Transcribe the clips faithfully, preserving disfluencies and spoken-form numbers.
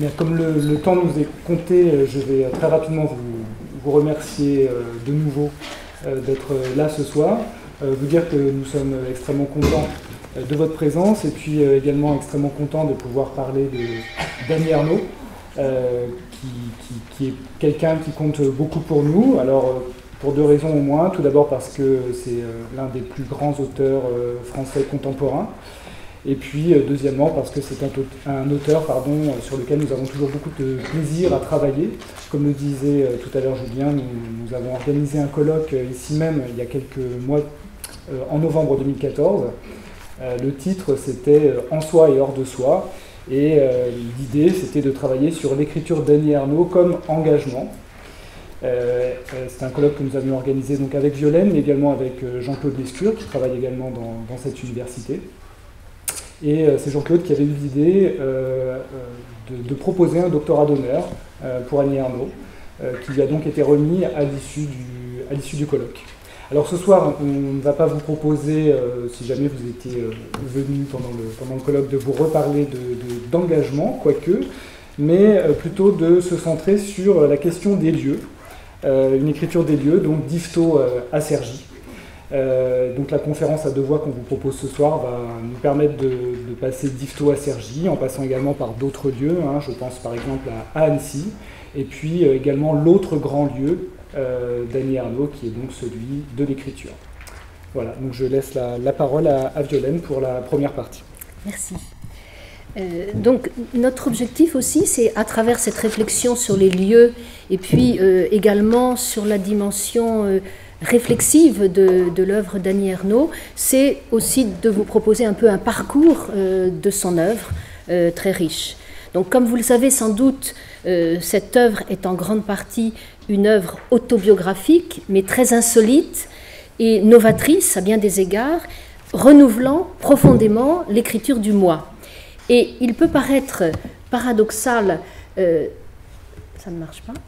Bien, comme le, le temps nous est compté, je vais très rapidement vous, vous remercier de nouveau d'être là ce soir, vous dire que nous sommes extrêmement contents de votre présence et puis également extrêmement contents de pouvoir parler de d'Annie Ernaux, euh, qui, qui, qui est quelqu'un qui compte beaucoup pour nous. Alors, pour deux raisons au moins. Tout d'abord parce que c'est l'un des plus grands auteurs français contemporains. Et puis, deuxièmement, parce que c'est un, un auteur pardon, sur lequel nous avons toujours beaucoup de plaisir à travailler. Comme le disait tout à l'heure Julien, nous, nous avons organisé un colloque ici même il y a quelques mois, euh, en novembre deux mille quatorze. Euh, le titre, c'était « En soi et hors de soi ». Et euh, l'idée, c'était de travailler sur l'écriture d'Annie Ernaux comme engagement. Euh, c'est un colloque que nous avions organisé donc avec Violaine, mais également avec euh, Jean-Claude Lescure, qui travaille également dans, dans cette université. Et euh, c'est Jean-Claude qui avait eu l'idée euh, de, de proposer un doctorat d'honneur euh, pour Annie Ernaux, euh, qui lui a donc été remis à l'issue du, à l'issue du colloque. Alors ce soir, on ne va pas vous proposer, euh, si jamais vous étiez euh, venu pendant le, pendant le colloque, de vous reparler de, de, d'engagement, quoique, mais euh, plutôt de se centrer sur la question des lieux. Euh, une écriture des lieux, donc d'Yvetot euh, à Cergy. Euh, donc la conférence à deux voix qu'on vous propose ce soir va nous permettre de, de passer d'Yvetot à Cergy, en passant également par d'autres lieux, hein, je pense par exemple à, à Annecy, et puis euh, également l'autre grand lieu euh, d'Annie Ernaux, qui est donc celui de l'écriture. Voilà, donc je laisse la, la parole à, à Violaine pour la première partie. Merci. Euh, donc notre objectif aussi, c'est à travers cette réflexion sur les lieux et puis euh, également sur la dimension euh, réflexive de, de l'œuvre d'Annie Ernaux, c'est aussi de vous proposer un peu un parcours euh, de son œuvre euh, très riche. Donc comme vous le savez sans doute, euh, cette œuvre est en grande partie une œuvre autobiographique, mais très insolite et novatrice à bien des égards, renouvelant profondément l'écriture du moi. Et il peut paraître paradoxal, euh, ça ne marche pas.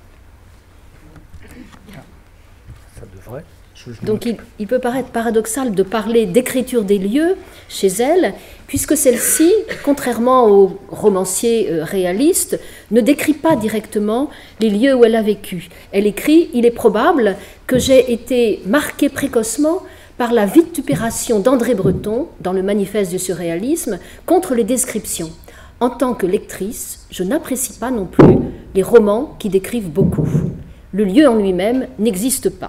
Ça devrait. Je, je Donc il, il peut paraître paradoxal de parler d'écriture des lieux chez elle, puisque celle-ci, contrairement aux romanciers euh, réalistes, ne décrit pas directement les lieux où elle a vécu. Elle écrit « Il est probable que j'ai été marquée précocement par la vitupération d'André Breton, dans le manifeste du surréalisme, contre les descriptions. En tant que lectrice, je n'apprécie pas non plus les romans qui décrivent beaucoup. Le lieu en lui-même n'existe pas.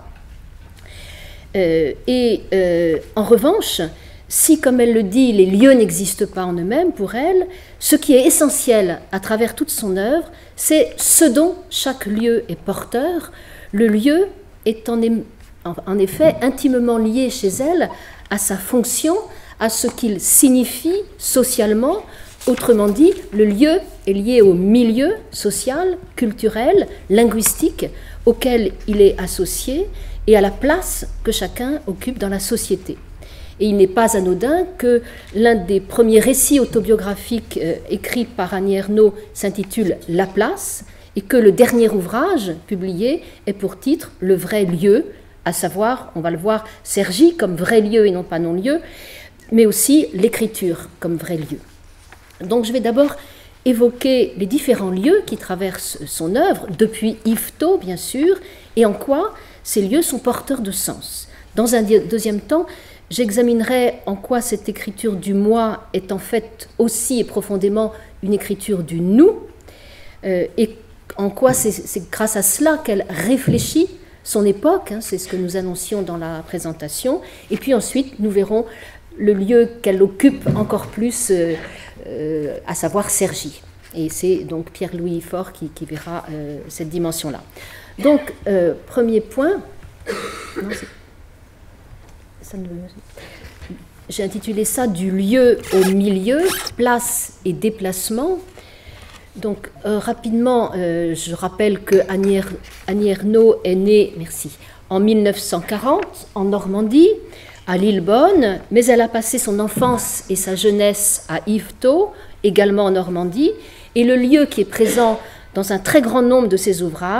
Euh, et euh, en revanche, si, comme elle le dit, les lieux n'existent pas en eux-mêmes pour elle, ce qui est essentiel à travers toute son œuvre, c'est ce dont chaque lieu est porteur. Le lieu est en en effet intimement lié chez elle à sa fonction, à ce qu'il signifie socialement. Autrement dit, le lieu est lié au milieu social, culturel, linguistique auquel il est associé et à la place que chacun occupe dans la société. Et il n'est pas anodin que l'un des premiers récits autobiographiques euh, écrits par Annie Ernaux s'intitule « La place » et que le dernier ouvrage publié est pour titre « Le vrai lieu », à savoir, on va le voir, Cergy comme vrai lieu et non pas non-lieu, mais aussi l'écriture comme vrai lieu. Donc je vais d'abord évoquer les différents lieux qui traversent son œuvre, depuis Yvetot bien sûr, et en quoi ces lieux sont porteurs de sens. Dans un deuxième temps, j'examinerai en quoi cette écriture du moi est en fait aussi et profondément une écriture du nous, euh, et en quoi c'est grâce à cela qu'elle réfléchit son époque, hein, c'est ce que nous annoncions dans la présentation, et puis ensuite nous verrons le lieu qu'elle occupe encore plus, euh, euh, à savoir Cergy. Et c'est donc Pierre-Louis Faure qui, qui verra euh, cette dimension-là. Donc, euh, premier point, non, ça ne... j'ai intitulé ça « Du lieu au milieu, place et déplacement ». Donc, euh, rapidement, euh, je rappelle que Annie, er, Annie Ernaux est née, merci, en mille neuf cent quarante, en Normandie, à Lillebonne, mais elle a passé son enfance et sa jeunesse à Yvetot, également en Normandie, et le lieu qui est présent dans un très grand nombre de ses ouvrages,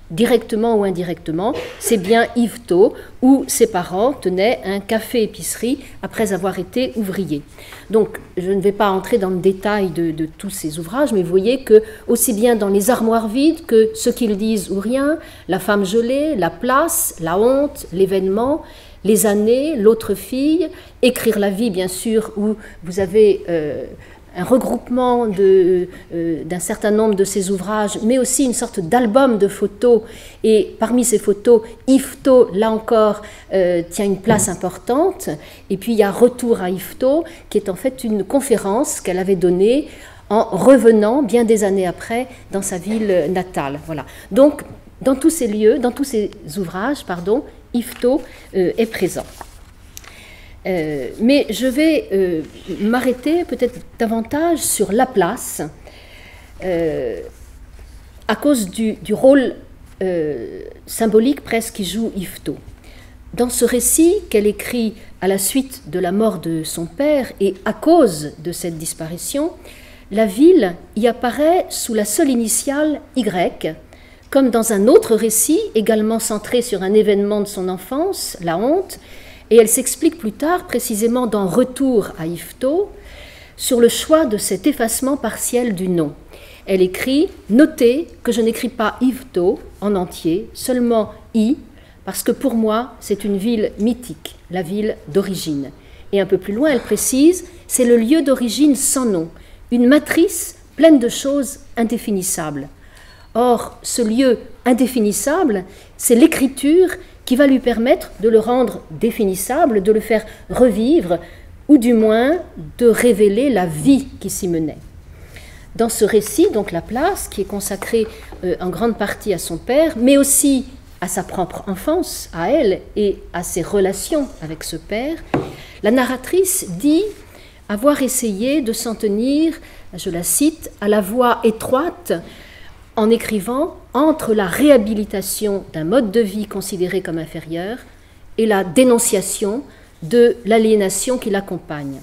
directement ou indirectement, c'est bien Yvetot, où ses parents tenaient un café-épicerie après avoir été ouvriers. Donc, je ne vais pas entrer dans le détail de, de tous ces ouvrages, mais vous voyez que, aussi bien dans Les armoires vides que Ce qu'ils disent ou rien, La femme gelée, La place, La honte, L'événement, Les années, L'autre fille, Écrire la vie, bien sûr, où vous avez euh, un regroupement de, euh, d'un certain nombre de ces ouvrages, mais aussi une sorte d'album de photos. Et parmi ces photos, Yvetot, là encore, euh, tient une place importante. Et puis il y a Retour à Yvetot, qui est en fait une conférence qu'elle avait donnée en revenant, bien des années après, dans sa ville natale. Voilà. Donc, dans tous ces lieux, dans tous ces ouvrages, pardon, Yvetot euh, est présent. Euh, mais je vais euh, m'arrêter peut-être davantage sur Laplace, euh, à cause du, du rôle euh, symbolique presque qui joue Yvetot. Dans ce récit qu'elle écrit à la suite de la mort de son père et à cause de cette disparition, la ville y apparaît sous la seule initiale Y, comme dans un autre récit également centré sur un événement de son enfance, la honte. Et elle s'explique plus tard, précisément dans Retour à Yvetot, sur le choix de cet effacement partiel du nom. Elle écrit « Notez que je n'écris pas Yvetot en entier, seulement I, parce que pour moi, c'est une ville mythique, la ville d'origine. » Et un peu plus loin, elle précise « C'est le lieu d'origine sans nom, une matrice pleine de choses indéfinissables. » Or, ce lieu indéfinissable, c'est l'écriture qui va lui permettre de le rendre définissable, de le faire revivre, ou du moins de révéler la vie qui s'y menait. Dans ce récit, donc Laplace, qui est consacré euh, en grande partie à son père, mais aussi à sa propre enfance, à elle, et à ses relations avec ce père, la narratrice dit avoir essayé de s'en tenir, je la cite, à la voie étroite, en écrivant entre la réhabilitation d'un mode de vie considéré comme inférieur et la dénonciation de l'aliénation qui l'accompagne.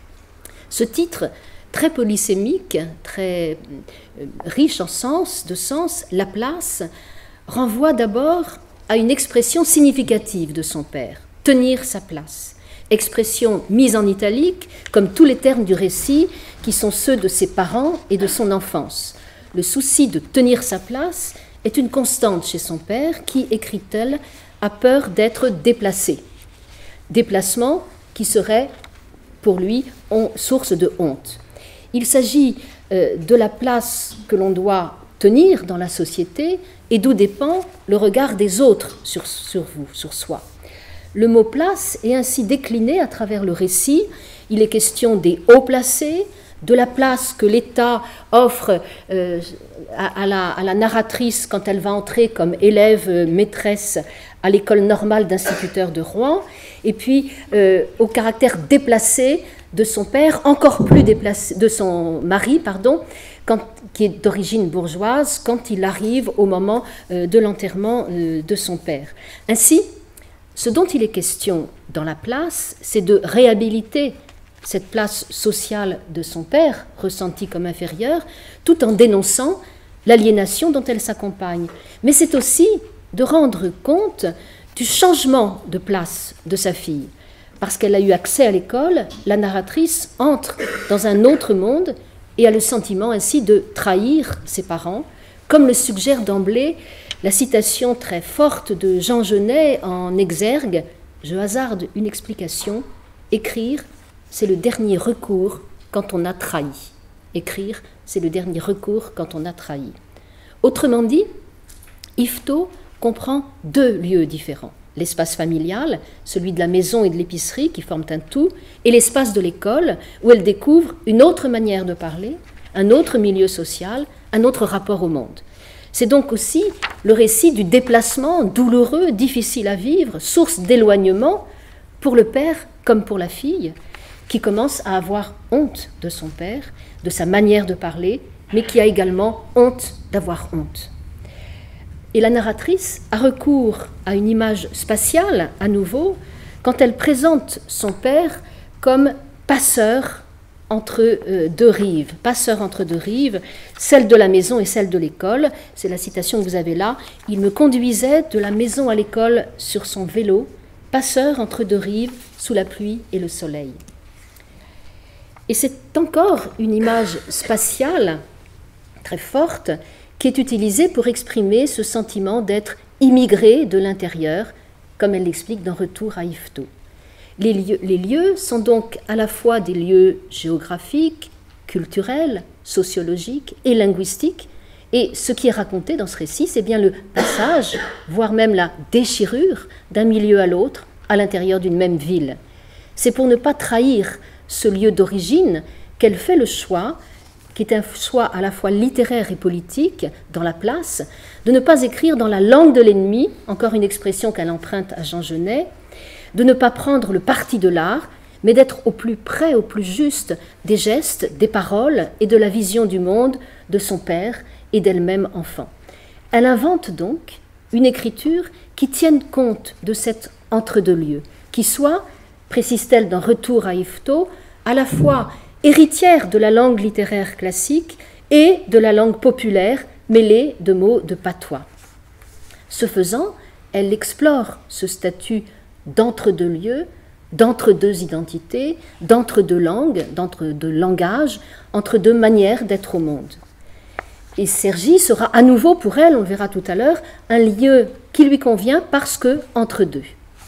Ce titre, très polysémique, très riche en sens, de sens, Laplace, renvoie d'abord à une expression significative de son père, tenir sa place. Expression mise en italique, comme tous les termes du récit, qui sont ceux de ses parents et de son enfance. Le souci de tenir sa place est une constante chez son père qui, écrit-elle, a peur d'être déplacé. Déplacement qui serait, pour lui, source de honte. Il s'agit euh, de la place que l'on doit tenir dans la société et d'où dépend le regard des autres sur, sur vous, sur soi. Le mot « place » est ainsi décliné à travers le récit. Il est question des hauts placés, de la place que l'État offre euh, à, à, la, à la narratrice quand elle va entrer comme élève euh, maîtresse à l'école normale d'instituteurs de Rouen, et puis euh, au caractère déplacé de son père, encore plus déplacé, de son mari, pardon, quand, qui est d'origine bourgeoise, quand il arrive au moment euh, de l'enterrement euh, de son père. Ainsi, ce dont il est question dans la place, c'est de réhabiliter cette place sociale de son père, ressentie comme inférieure, tout en dénonçant l'aliénation dont elle s'accompagne. Mais c'est aussi de rendre compte du changement de place de sa fille. Parce qu'elle a eu accès à l'école, la narratrice entre dans un autre monde et a le sentiment ainsi de trahir ses parents, comme le suggère d'emblée la citation très forte de Jean Genet en exergue. Je hasarde une explication, écrire, c'est le dernier recours quand on a trahi. Écrire, c'est le dernier recours quand on a trahi. Autrement dit, Yvetot comprend deux lieux différents. L'espace familial, celui de la maison et de l'épicerie qui forment un tout, et l'espace de l'école où elle découvre une autre manière de parler, un autre milieu social, un autre rapport au monde. C'est donc aussi le récit du déplacement douloureux, difficile à vivre, source d'éloignement pour le père comme pour la fille, qui commence à avoir honte de son père, de sa manière de parler, mais qui a également honte d'avoir honte. Et la narratrice a recours à une image spatiale, à nouveau, quand elle présente son père comme passeur entre euh, deux rives, passeur entre deux rives, celle de la maison et celle de l'école. C'est la citation que vous avez là. Il me conduisait de la maison à l'école sur son vélo, passeur entre deux rives, sous la pluie et le soleil. Et c'est encore une image spatiale très forte qui est utilisée pour exprimer ce sentiment d'être immigré de l'intérieur, comme elle l'explique dans Retour à Yvetot. Les lieux, les lieux sont donc à la fois des lieux géographiques, culturels, sociologiques et linguistiques, et ce qui est raconté dans ce récit, c'est bien le passage, voire même la déchirure d'un milieu à l'autre, à l'intérieur d'une même ville. C'est pour ne pas trahir ce lieu d'origine qu'elle fait le choix, qui est un choix à la fois littéraire et politique, dans la place, de ne pas écrire dans la langue de l'ennemi, encore une expression qu'elle emprunte à Jean Genet, de ne pas prendre le parti de l'art, mais d'être au plus près, au plus juste des gestes, des paroles et de la vision du monde de son père et d'elle-même enfant. Elle invente donc une écriture qui tienne compte de cet entre-deux-lieux, qui soit, précise-t-elle dans Retour à Yvetot, à la fois héritière de la langue littéraire classique et de la langue populaire mêlée de mots de patois. Ce faisant, elle explore ce statut d'entre-deux lieux, d'entre-deux identités, d'entre-deux langues, d'entre-deux langages, entre deux manières d'être au monde. Et Cergy sera à nouveau pour elle, on le verra tout à l'heure, un lieu qui lui convient parce que entre deux.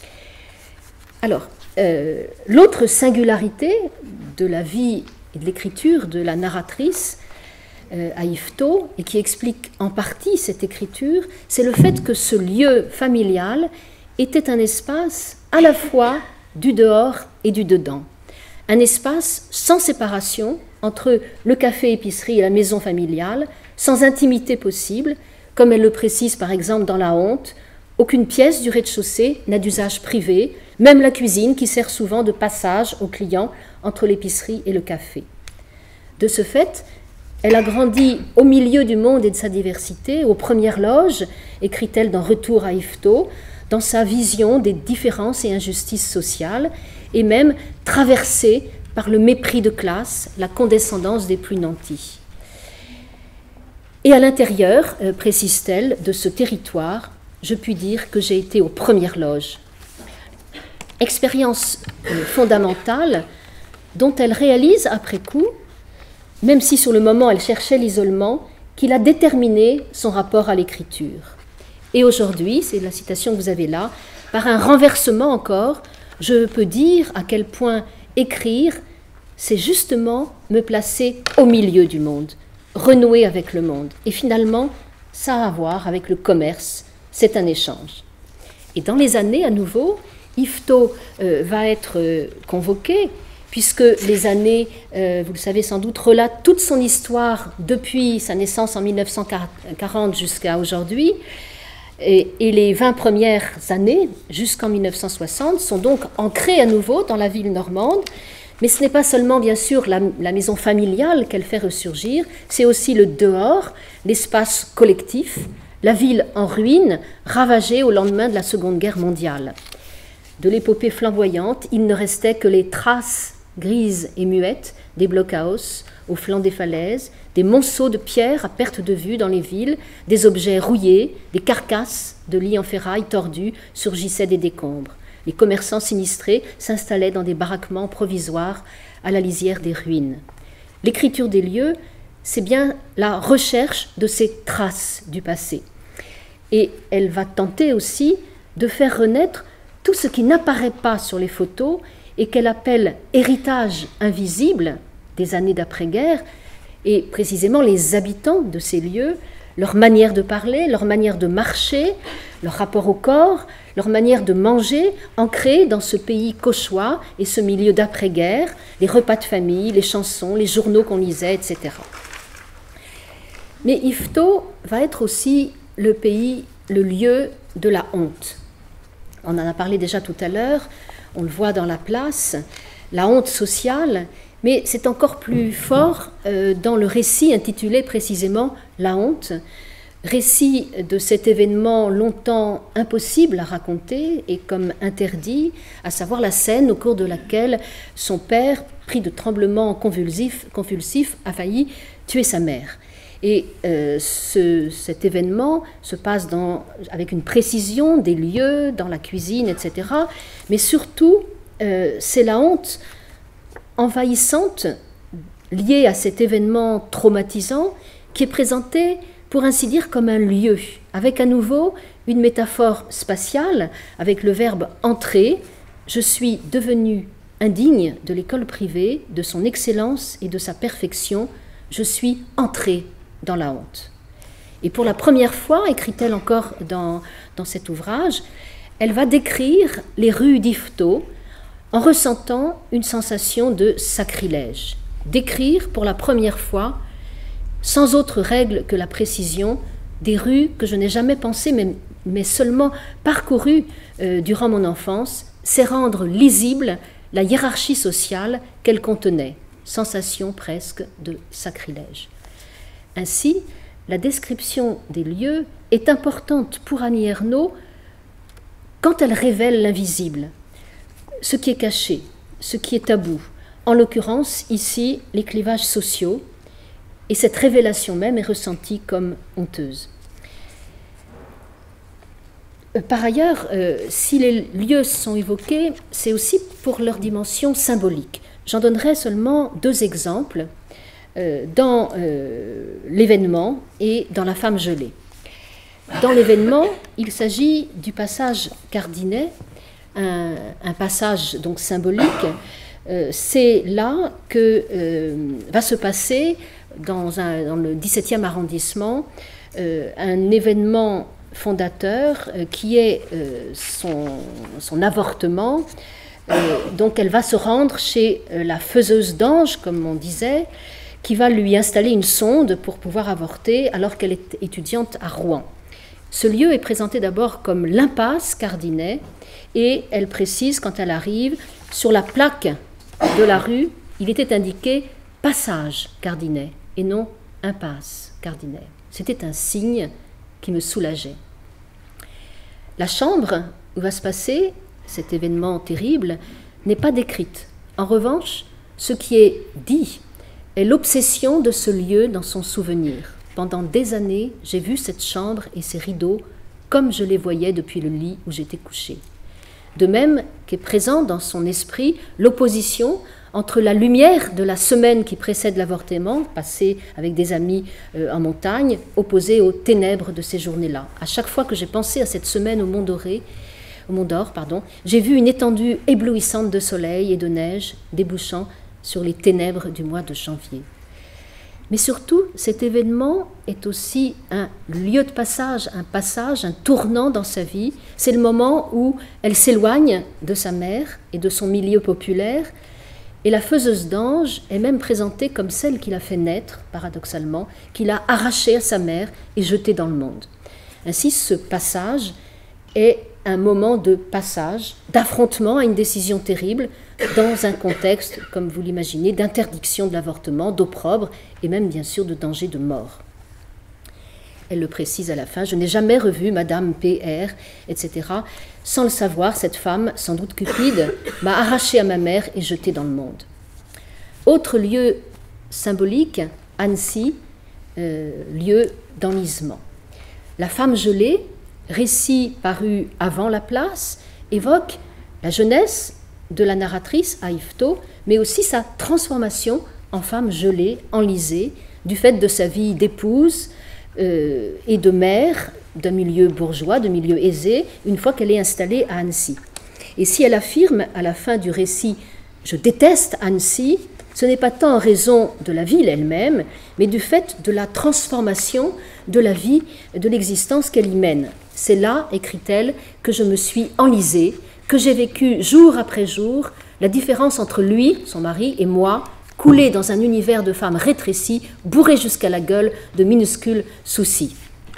Alors, euh, l'autre singularité de la vie et de l'écriture de la narratrice euh, à Yvetot, et qui explique en partie cette écriture, c'est le fait que ce lieu familial était un espace à la fois du dehors et du dedans. Un espace sans séparation entre le café-épicerie et la maison familiale, sans intimité possible, comme elle le précise par exemple dans La Honte. Aucune pièce du rez-de-chaussée n'a d'usage privé, même la cuisine qui sert souvent de passage aux clients entre l'épicerie et le café. De ce fait, elle a grandi au milieu du monde et de sa diversité, aux premières loges, écrit-elle dans Retour à Yvetot, dans sa vision des différences et injustices sociales, et même traversée par le mépris de classe, la condescendance des plus nantis. Et à l'intérieur, euh, précise-t-elle, de ce territoire, je puis dire que j'ai été aux premières loges. Expérience euh, fondamentale dont elle réalise après coup, même si sur le moment elle cherchait l'isolement, qu'il a déterminé son rapport à l'écriture. Et aujourd'hui, c'est la citation que vous avez là, par un renversement encore, je peux dire à quel point écrire, c'est justement me placer au milieu du monde, renouer avec le monde. Et finalement, ça a à voir avec le commerce, c'est un échange. Et dans les années, à nouveau, Yvetot euh, va être euh, convoqué, puisque les années, euh, vous le savez sans doute, relatent toute son histoire depuis sa naissance en mille neuf cent quarante jusqu'à aujourd'hui. Et, et les vingt premières années, jusqu'en mille neuf cent soixante, sont donc ancrées à nouveau dans la ville normande. Mais ce n'est pas seulement, bien sûr, la, la maison familiale qu'elle fait ressurgir, c'est aussi le dehors, l'espace collectif, la ville en ruine, ravagée au lendemain de la Seconde Guerre mondiale. De l'épopée flamboyante, il ne restait que les traces grises et muettes des blockhaus au flanc des falaises, des monceaux de pierres à perte de vue dans les villes, des objets rouillés, des carcasses de lits en ferraille tordus surgissaient des décombres. Les commerçants sinistrés s'installaient dans des baraquements provisoires à la lisière des ruines. L'écriture des lieux, c'est bien la recherche de ces traces du passé. Et elle va tenter aussi de faire renaître tout ce qui n'apparaît pas sur les photos et qu'elle appelle héritage invisible des années d'après-guerre, et précisément les habitants de ces lieux, leur manière de parler, leur manière de marcher, leur rapport au corps, leur manière de manger, ancrée dans ce pays cauchois et ce milieu d'après-guerre, les repas de famille, les chansons, les journaux qu'on lisait, et cetera. Mais Yvetot va être aussi le pays, le lieu de la honte. On en a parlé déjà tout à l'heure, on le voit dans la place, la honte sociale, mais c'est encore plus fort euh, dans le récit intitulé précisément « La honte », récit de cet événement longtemps impossible à raconter et comme interdit, à savoir la scène au cours de laquelle son père, pris de tremblements convulsifs, convulsifs a failli tuer sa mère. Et euh, ce, cet événement se passe dans, avec une précision des lieux, dans la cuisine, et cetera. Mais surtout, euh, c'est la honte envahissante liée à cet événement traumatisant qui est présentée, pour ainsi dire, comme un lieu, avec à nouveau une métaphore spatiale, avec le verbe « entrer ». Je suis devenu indigne de l'école privée, de son excellence et de sa perfection. Je suis entré dans la honte. Et pour la première fois, écrit-elle encore dans, dans cet ouvrage, elle va décrire les rues d'Yvetot en ressentant une sensation de sacrilège. Décrire pour la première fois, sans autre règle que la précision, des rues que je n'ai jamais pensées, mais, mais seulement parcourues euh, durant mon enfance, c'est rendre lisible la hiérarchie sociale qu'elle contenait, sensation presque de sacrilège. Ainsi, la description des lieux est importante pour Annie Ernaux quand elle révèle l'invisible, ce qui est caché, ce qui est tabou, en l'occurrence ici les clivages sociaux, et cette révélation même est ressentie comme honteuse. Par ailleurs, euh, si les lieux sont évoqués, c'est aussi pour leur dimension symbolique. J'en donnerai seulement deux exemples euh, dans euh, l'événement et dans La femme gelée. Dans l'événement, il s'agit du passage Cardinet, un, un passage donc symbolique. Euh, c'est là que euh, va se passer dans, un, dans le dix-septième arrondissement euh, un événement fondateur euh, qui est euh, son, son avortement. Euh, donc elle va se rendre chez euh, la faiseuse d'anges, comme on disait, qui va lui installer une sonde pour pouvoir avorter alors qu'elle est étudiante à Rouen. Ce lieu est présenté d'abord comme l'impasse Cardinet et elle précise quand elle arrive, sur la plaque de la rue, il était indiqué « passage Cardinet » et non « impasse Cardinet ». C'était un signe qui me soulageait. La chambre où va se passer cet événement terrible n'est pas décrite. En revanche, ce qui est dit est l'obsession de ce lieu dans son souvenir. Pendant des années, j'ai vu cette chambre et ses rideaux comme je les voyais depuis le lit où j'étais couchée. De même qu'est présent dans son esprit l'opposition entre la lumière de la semaine qui précède l'avortement, passée avec des amis euh, en montagne, opposée aux ténèbres de ces journées-là. À chaque fois que j'ai pensé à cette semaine au Mont Doré, au Mont d'Or, pardon, j'ai vu une étendue éblouissante de soleil et de neige débouchant sur les ténèbres du mois de janvier. Mais surtout, cet événement est aussi un lieu de passage, un passage, un tournant dans sa vie. C'est le moment où elle s'éloigne de sa mère et de son milieu populaire. Et la faiseuse d'anges est même présentée comme celle qui l'a fait naître, paradoxalement, qui l'a arrachée à sa mère et jetée dans le monde. Ainsi, ce passage est un moment de passage, d'affrontement à une décision terrible, dans un contexte, comme vous l'imaginez, d'interdiction de l'avortement, d'opprobre et même bien sûr de danger de mort. Elle le précise à la fin, je n'ai jamais revu Madame P R, et cetera. Sans le savoir, cette femme, sans doute cupide, m'a arrachée à ma mère et jetée dans le monde. Autre lieu symbolique, Annecy, euh, lieu d'enlisement. La femme gelée, récit paru avant La Place, évoque la jeunesse de la narratrice à Yvetot, mais aussi sa transformation en femme gelée, enlisée, du fait de sa vie d'épouse euh, et de mère d'un milieu bourgeois, de milieu aisé, une fois qu'elle est installée à Annecy. Et si elle affirme à la fin du récit « Je déteste Annecy », ce n'est pas tant en raison de la ville elle-même, mais du fait de la transformation de la vie, de l'existence qu'elle y mène. C'est là, écrit-elle, que je me suis enlisée, que j'ai vécu jour après jour la différence entre lui, son mari, et moi, coulée dans un univers de femmes rétrécies, bourrée jusqu'à la gueule de minuscules soucis.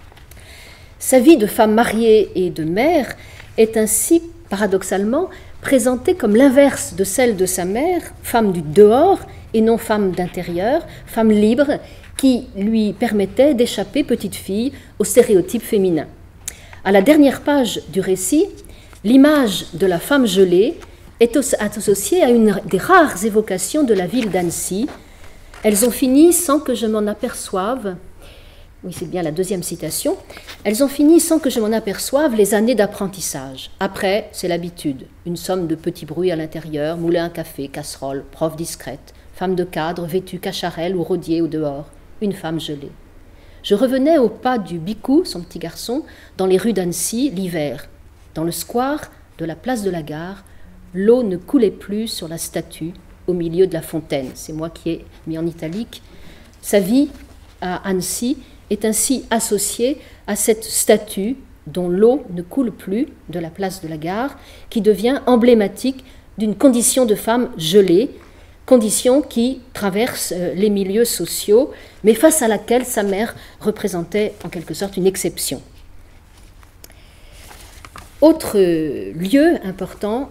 Sa vie de femme mariée et de mère est ainsi, paradoxalement, présentée comme l'inverse de celle de sa mère, femme du dehors et non femme d'intérieur, femme libre, qui lui permettait d'échapper, petite fille, aux stéréotypes féminins. À la dernière page du récit, l'image de la femme gelée est associée à une des rares évocations de la ville d'Annecy. Elles ont fini sans que je m'en aperçoive. Oui, c'est bien la deuxième citation. Elles ont fini sans que je m'en aperçoive les années d'apprentissage. Après, c'est l'habitude. Une somme de petits bruits à l'intérieur, moulin à café, casserole, prof discrète, femme de cadre, vêtue cacharelle ou rôdier au dehors, une femme gelée. Je revenais au pas du Bicou, son petit garçon, dans les rues d'Annecy, l'hiver. Dans le square de la place de la Gare, l'eau ne coulait plus sur la statue au milieu de la fontaine. C'est moi qui ai mis en italique. Sa vie à Annecy est ainsi associée à cette statue dont l'eau ne coule plus de la place de la Gare, qui devient emblématique d'une condition de femme gelée, condition qui traverse les milieux sociaux, mais face à laquelle sa mère représentait en quelque sorte une exception. Autre lieu important,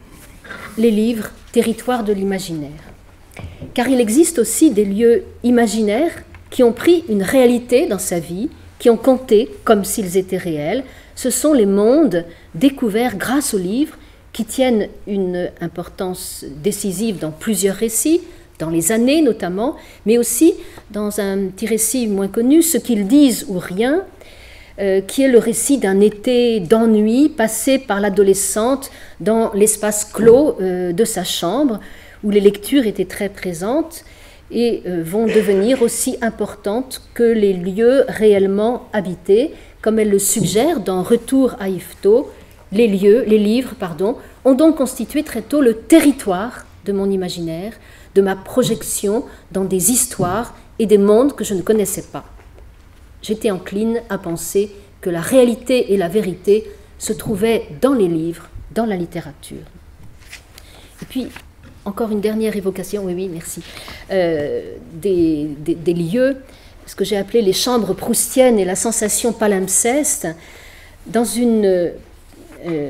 les livres, territoire de l'imaginaire. Car il existe aussi des lieux imaginaires qui ont pris une réalité dans sa vie, qui ont compté comme s'ils étaient réels. Ce sont les mondes découverts grâce aux livres, qui tiennent une importance décisive dans plusieurs récits, dans les années notamment, mais aussi dans un petit récit moins connu, Ce qu'ils disent ou rien, euh, qui est le récit d'un été d'ennui passé par l'adolescente dans l'espace clos euh, de sa chambre, où les lectures étaient très présentes et euh, vont devenir aussi importantes que les lieux réellement habités, comme elle le suggère dans Retour à Yvetot. Les lieux, les livres, pardon, ont donc constitué très tôt le territoire de mon imaginaire, de ma projection dans des histoires et des mondes que je ne connaissais pas. J'étais encline à penser que la réalité et la vérité se trouvaient dans les livres, dans la littérature. Et puis, encore une dernière évocation, oui, oui, merci, euh, des, des, des lieux, ce que j'ai appelé les chambres proustiennes et la sensation palimpseste, dans une... Euh,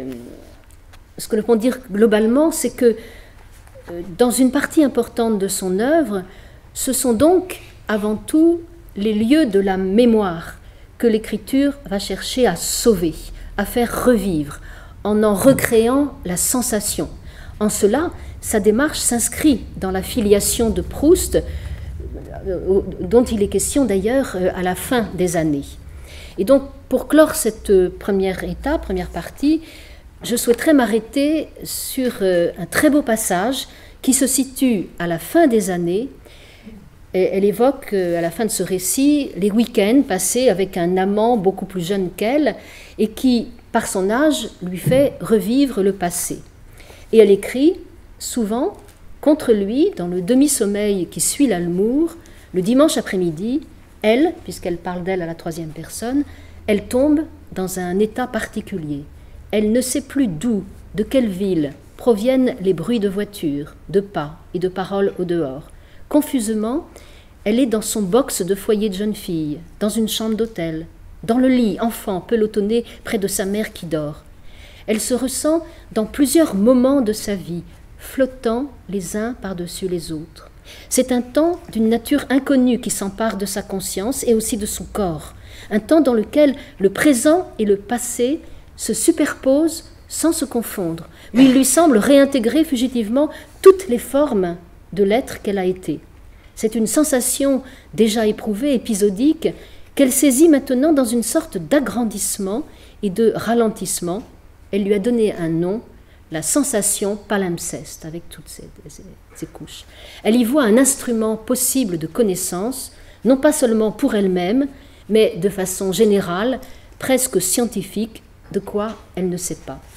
ce que l'on peut dire globalement, c'est que euh, dans une partie importante de son œuvre, ce sont donc avant tout les lieux de la mémoire que l'écriture va chercher à sauver, à faire revivre, en en recréant la sensation. En cela, sa démarche s'inscrit dans la filiation de Proust, euh, dont il est question d'ailleurs euh, à la fin des années. Et donc, pour clore cette première étape, première partie, je souhaiterais m'arrêter sur un très beau passage qui se situe à la fin des années. Et elle évoque, à la fin de ce récit, les week-ends passés avec un amant beaucoup plus jeune qu'elle et qui, par son âge, lui fait revivre le passé. Et elle écrit, souvent, contre lui, dans le demi-sommeil qui suit l'Almour, le dimanche après-midi, elle, puisqu'elle parle d'elle à la troisième personne, elle tombe dans un état particulier. Elle ne sait plus d'où, de quelle ville, proviennent les bruits de voitures, de pas et de paroles au dehors. Confusément, elle est dans son box de foyer de jeune fille, dans une chambre d'hôtel, dans le lit, enfant, pelotonné près de sa mère qui dort. Elle se ressent dans plusieurs moments de sa vie, flottant les uns par-dessus les autres. C'est un temps d'une nature inconnue qui s'empare de sa conscience et aussi de son corps, un temps dans lequel le présent et le passé se superposent sans se confondre, où il lui semble réintégrer fugitivement toutes les formes de l'être qu'elle a été. C'est une sensation déjà éprouvée, épisodique, qu'elle saisit maintenant dans une sorte d'agrandissement et de ralentissement. Elle lui a donné un nom, la sensation palimpseste, avec toutes ces, ces, ces couches. Elle y voit un instrument possible de connaissance, non pas seulement pour elle-même, mais de façon générale, presque scientifique, de quoi elle ne sait pas.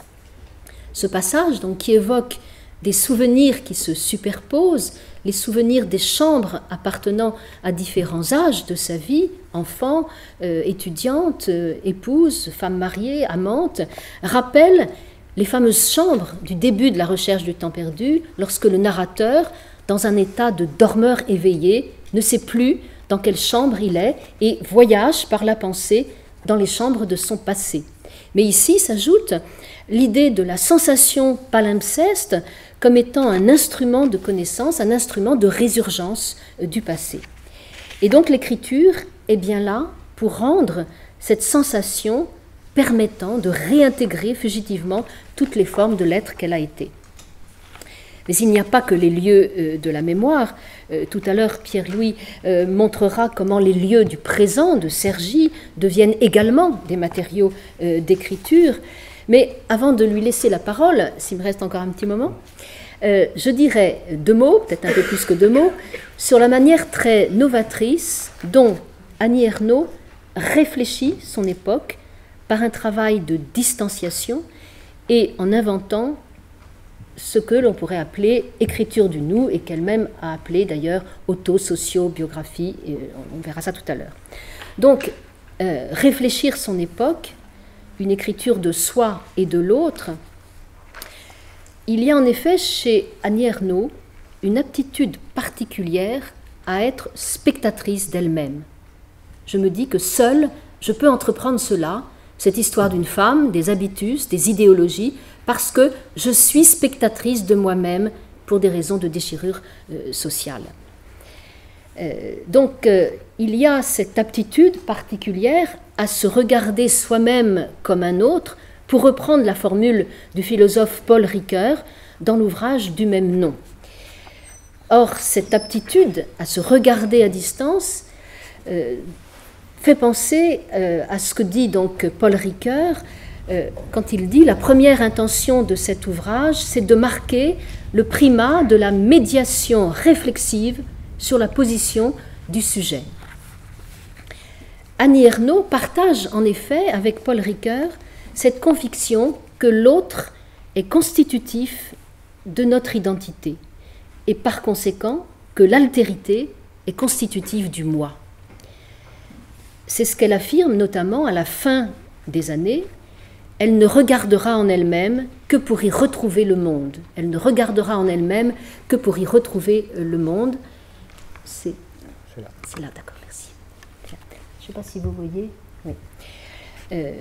Ce passage, donc, qui évoque des souvenirs qui se superposent, les souvenirs des chambres appartenant à différents âges de sa vie, enfant, euh, étudiante, euh, épouse, femme mariée, amante, rappellent les fameuses chambres du début de la recherche du temps perdu, lorsque le narrateur, dans un état de dormeur éveillé, ne sait plus dans quelle chambre il est et voyage par la pensée dans les chambres de son passé. Mais ici s'ajoute l'idée de la sensation palimpseste comme étant un instrument de connaissance, un instrument de résurgence du passé. Et donc l'écriture est bien là pour rendre cette sensation permettant de réintégrer fugitivement toutes les formes de l'être qu'elle a été. Mais il n'y a pas que les lieux euh, de la mémoire. Euh, tout à l'heure, Pierre-Louis euh, montrera comment les lieux du présent de Cergy deviennent également des matériaux euh, d'écriture. Mais avant de lui laisser la parole, s'il me reste encore un petit moment, euh, je dirais deux mots, peut-être un peu plus que deux mots, sur la manière très novatrice dont Annie Ernaux réfléchit son époque par un travail de distanciation et en inventant ce que l'on pourrait appeler écriture du nous et qu'elle-même a appelé d'ailleurs auto-socio-biographie, et on verra ça tout à l'heure. Donc, euh, réfléchir son époque, une écriture de soi et de l'autre, il y a en effet chez Annie Ernaux une aptitude particulière à être spectatrice d'elle-même. Je me dis que seule, je peux entreprendre cela, cette histoire d'une femme, des habitus, des idéologies, parce que je suis spectatrice de moi-même pour des raisons de déchirure euh, sociale. Euh, donc, euh, il y a cette aptitude particulière à se regarder soi-même comme un autre, pour reprendre la formule du philosophe Paul Ricoeur dans l'ouvrage du même nom. Or, cette aptitude à se regarder à distance euh, fait penser euh, à ce que dit donc Paul Ricoeur euh, quand il dit « La première intention de cet ouvrage, c'est de marquer le primat de la médiation réflexive sur la position du sujet. » Annie Ernaux partage en effet avec Paul Ricoeur cette conviction que l'autre est constitutif de notre identité et par conséquent que l'altérité est constitutive du moi. C'est ce qu'elle affirme notamment à la fin des années. Elle ne regardera en elle-même que pour y retrouver le monde. Elle ne regardera en elle-même que pour y retrouver le monde. C'est là, c'est là, d'accord, merci. Je ne sais pas si vous voyez. Oui. Euh,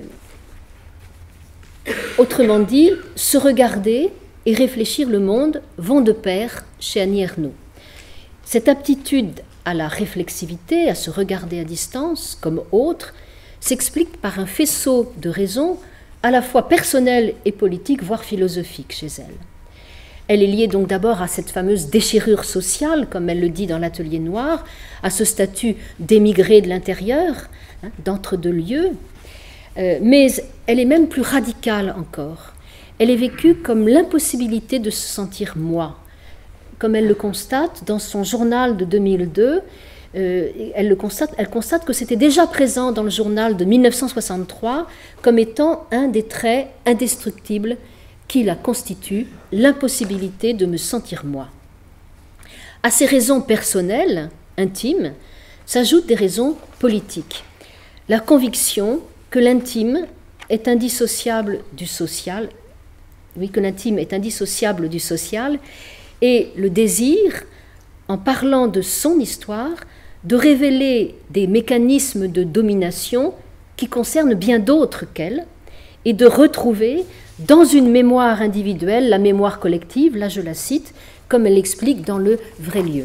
autrement dit, se regarder et réfléchir le monde vont de pair chez Annie Ernaux. Cette aptitude à la réflexivité, à se regarder à distance comme autre, s'explique par un faisceau de raisons à la fois personnelles et politiques, voire philosophiques chez elle. Elle est liée donc d'abord à cette fameuse déchirure sociale, comme elle le dit dans l'Atelier Noir, à ce statut d'émigré de l'intérieur, hein, d'entre-deux-lieux, euh, mais elle est même plus radicale encore. Elle est vécue comme l'impossibilité de se sentir moi. Comme elle le constate dans son journal de deux mille deux, euh, elle, le constate, elle constate que c'était déjà présent dans le journal de mille neuf cent soixante-trois comme étant un des traits indestructibles qui la constituent, l'impossibilité de me sentir moi. À ces raisons personnelles, intimes, s'ajoutent des raisons politiques. La conviction que l'intime est indissociable du social, oui, que l'intime est indissociable du social, et le désir, en parlant de son histoire, de révéler des mécanismes de domination qui concernent bien d'autres qu'elle, et de retrouver dans une mémoire individuelle la mémoire collective, là je la cite, comme elle l'explique dans le Vrai lieu.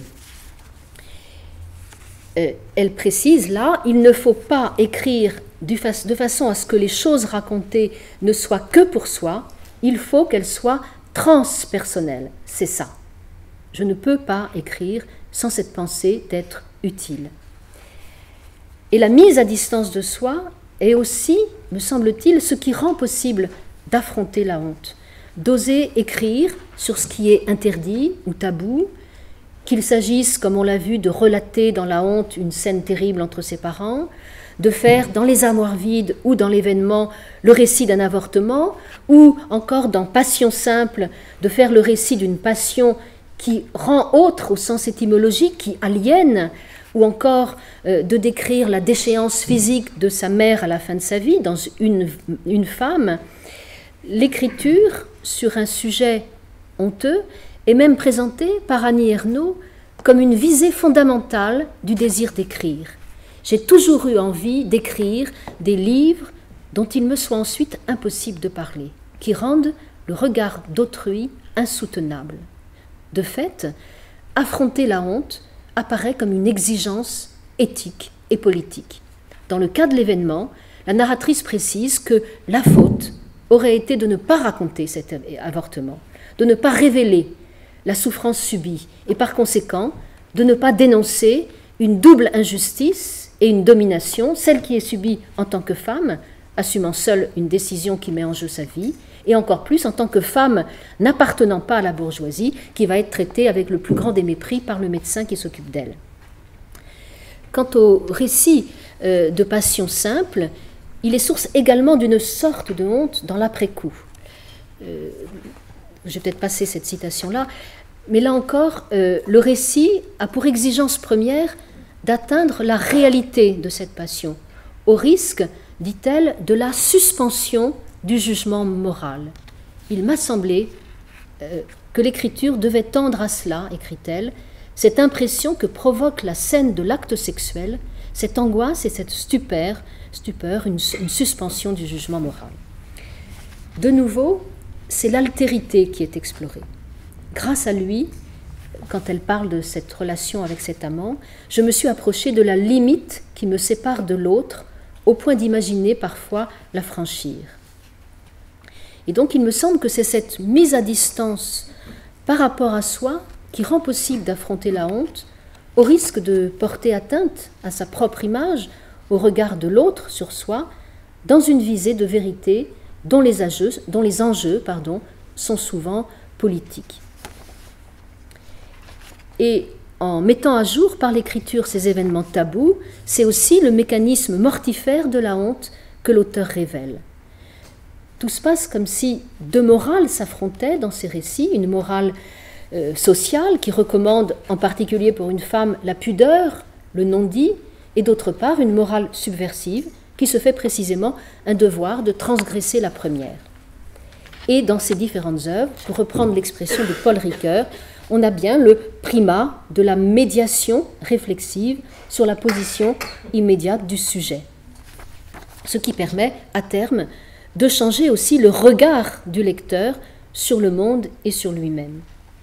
Euh, elle précise là, il ne faut pas écrire de façon à ce que les choses racontées ne soient que pour soi, il faut qu'elles soient transpersonnelles, c'est ça. Je ne peux pas écrire sans cette pensée d'être utile. Et la mise à distance de soi est aussi, me semble-t-il, ce qui rend possible d'affronter la honte, d'oser écrire sur ce qui est interdit ou tabou, qu'il s'agisse, comme on l'a vu, de relater dans la honte une scène terrible entre ses parents, de faire dans Les armoires vides ou dans l'événement le récit d'un avortement, ou encore dans Passion simple, de faire le récit d'une passion qui rend autre au sens étymologique, qui aliène, ou encore euh, de décrire la déchéance physique de sa mère à la fin de sa vie dans une, une femme. L'écriture sur un sujet honteux est même présentée par Annie Ernaux comme une visée fondamentale du désir d'écrire. J'ai toujours eu envie d'écrire des livres dont il me soit ensuite impossible de parler, qui rendent le regard d'autrui insoutenable. De fait, affronter la honte apparaît comme une exigence éthique et politique. Dans le cas de l'événement, la narratrice précise que la faute aurait été de ne pas raconter cet avortement, de ne pas révéler la souffrance subie et par conséquent de ne pas dénoncer une double injustice et une domination, celle qui est subie en tant que femme, assumant seule une décision qui met en jeu sa vie, et encore plus en tant que femme n'appartenant pas à la bourgeoisie, qui va être traitée avec le plus grand des mépris par le médecin qui s'occupe d'elle. Quant au récit euh, de passion simple, il est source également d'une sorte de honte dans l'après-coup. Euh, je vais peut-être passer cette citation-là, mais là encore, euh, le récit a pour exigence première d'atteindre la réalité de cette passion, au risque, dit-elle, de la suspension du jugement moral. Il m'a semblé euh, que l'écriture devait tendre à cela, écrit-elle, cette impression que provoque la scène de l'acte sexuel, cette angoisse et cette stupeur, stupeur une, une suspension du jugement moral. De nouveau, c'est l'altérité qui est explorée. Grâce à lui, quand elle parle de cette relation avec cet amant, je me suis approchée de la limite qui me sépare de l'autre, au point d'imaginer parfois la franchir. Et donc il me semble que c'est cette mise à distance par rapport à soi qui rend possible d'affronter la honte, au risque de porter atteinte à sa propre image, au regard de l'autre sur soi, dans une visée de vérité dont les enjeux, dont les enjeux pardon, sont souvent politiques. Et en mettant à jour par l'écriture ces événements tabous, c'est aussi le mécanisme mortifère de la honte que l'auteur révèle. Tout se passe comme si deux morales s'affrontaient dans ces récits, une morale euh, sociale qui recommande en particulier pour une femme la pudeur, le non-dit, et d'autre part une morale subversive qui se fait précisément un devoir de transgresser la première. Et dans ces différentes œuvres, pour reprendre l'expression de Paul Ricoeur, on a bien le primat de la médiation réflexive sur la position immédiate du sujet, ce qui permet à terme de changer aussi le regard du lecteur sur le monde et sur lui-même.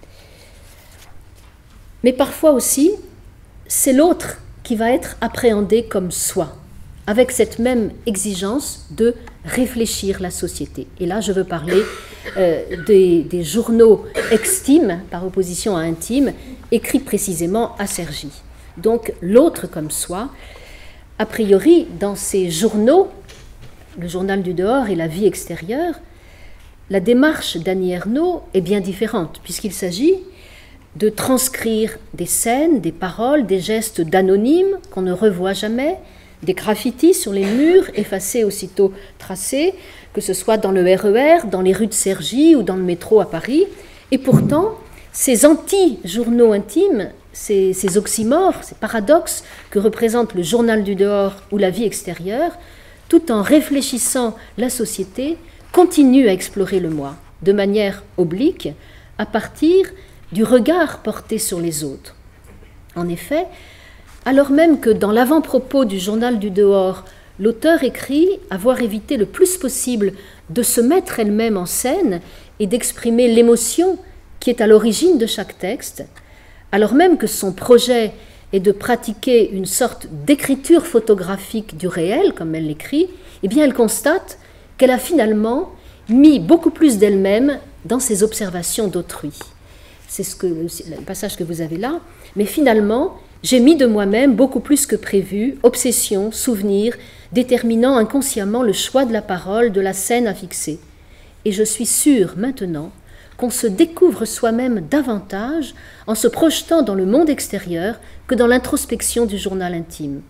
Mais parfois aussi, c'est l'autre qui va être appréhendé comme soi, avec cette même exigence de réfléchir la société. Et là, je veux parler euh, des, des journaux extimes, par opposition à intimes, écrits précisément à Cergy. Donc, l'autre comme soi, a priori, dans ces journaux, le journal du dehors et la vie extérieure, la démarche d'Annie Ernaux est bien différente, puisqu'il s'agit de transcrire des scènes, des paroles, des gestes d'anonymes qu'on ne revoit jamais, des graffitis sur les murs, effacés aussitôt tracés, que ce soit dans le R E R, dans les rues de Cergy ou dans le métro à Paris. Et pourtant, ces anti-journaux intimes, ces, ces oxymores, ces paradoxes que représente le journal du dehors ou la vie extérieure, tout en réfléchissant la société, continuent à explorer le moi, de manière oblique, à partir du regard porté sur les autres. En effet, alors même que dans l'avant-propos du journal du dehors, l'auteur écrit avoir évité le plus possible de se mettre elle-même en scène et d'exprimer l'émotion qui est à l'origine de chaque texte, alors même que son projet est de pratiquer une sorte d'écriture photographique du réel, comme elle l'écrit, eh bien elle constate qu'elle a finalement mis beaucoup plus d'elle-même dans ses observations d'autrui. C'est ce que, le passage que vous avez là, mais finalement, j'ai mis de moi-même beaucoup plus que prévu, obsession, souvenir, déterminant inconsciemment le choix de la parole, de la scène à fixer. Et je suis sûre maintenant qu'on se découvre soi-même davantage en se projetant dans le monde extérieur que dans l'introspection du journal intime.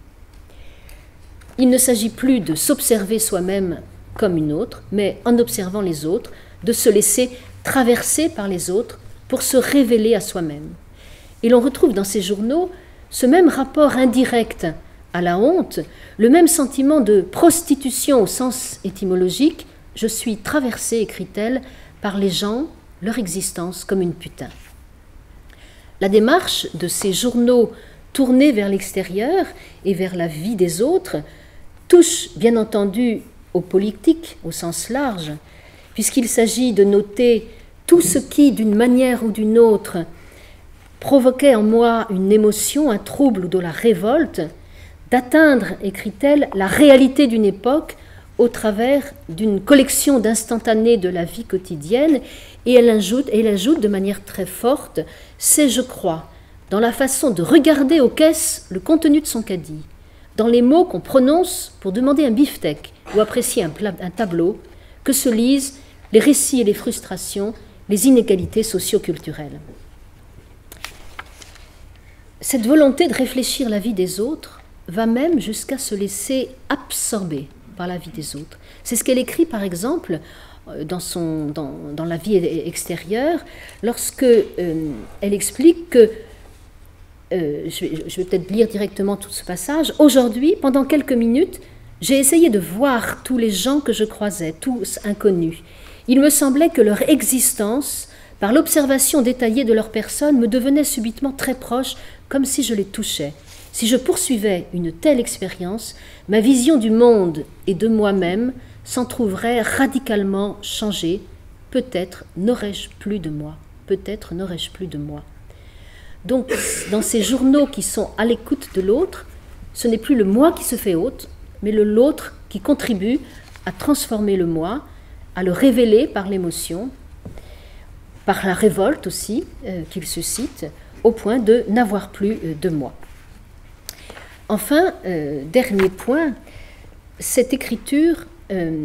Il ne s'agit plus de s'observer soi-même comme une autre, mais en observant les autres, de se laisser traverser par les autres pour se révéler à soi-même. Et l'on retrouve dans ces journaux ce même rapport indirect à la honte, le même sentiment de prostitution au sens étymologique. Je suis traversée, écrit-elle, par les gens, leur existence comme une putain. La démarche de ces journaux tournés vers l'extérieur et vers la vie des autres touche bien entendu au politique au sens large, puisqu'il s'agit de noter tout ce qui, d'une manière ou d'une autre, provoquait en moi une émotion, un trouble ou de la révolte, d'atteindre, écrit-elle, la réalité d'une époque au travers d'une collection d'instantanés de la vie quotidienne, et elle ajoute, et elle ajoute de manière très forte, c'est, je crois, dans la façon de regarder aux caisses le contenu de son caddie, dans les mots qu'on prononce pour demander un beefsteak ou apprécier un, un tableau, que se lisent les récits et les frustrations, les inégalités socio-culturelles. Cette volonté de réfléchir la vie des autres va même jusqu'à se laisser absorber par la vie des autres. C'est ce qu'elle écrit, par exemple, dans, son, dans, dans la vie extérieure, lorsque euh, elle explique que, euh, je vais, je vais peut-être lire directement tout ce passage, « Aujourd'hui, pendant quelques minutes, j'ai essayé de voir tous les gens que je croisais, tous inconnus. Il me semblait que leur existence, par l'observation détaillée de leur personne, me devenait subitement très proche, comme si je les touchais. Si je poursuivais une telle expérience, ma vision du monde et de moi-même s'en trouverait radicalement changée. Peut-être n'aurais-je plus de moi. Peut-être n'aurais-je plus de moi. » Donc, dans ces journaux qui sont à l'écoute de l'autre, ce n'est plus le moi qui se fait hôte, mais le l'autre qui contribue à transformer le moi, à le révéler par l'émotion, par la révolte aussi euh, qu'il suscite, au point de n'avoir plus euh, de moi. Enfin, euh, dernier point, cette écriture euh,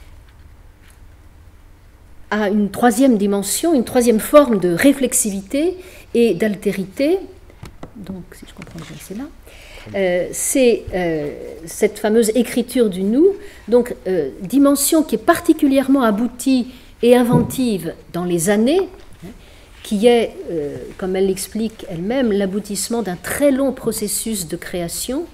a une troisième dimension, une troisième forme de réflexivité et d'altérité. Donc, si je comprends bien, c'est là. Euh, c'est euh, cette fameuse écriture du nous, donc euh, dimension qui est particulièrement aboutie et inventive dans les années, qui est, euh, comme elle l'explique elle-même, l'aboutissement d'un très long processus de création,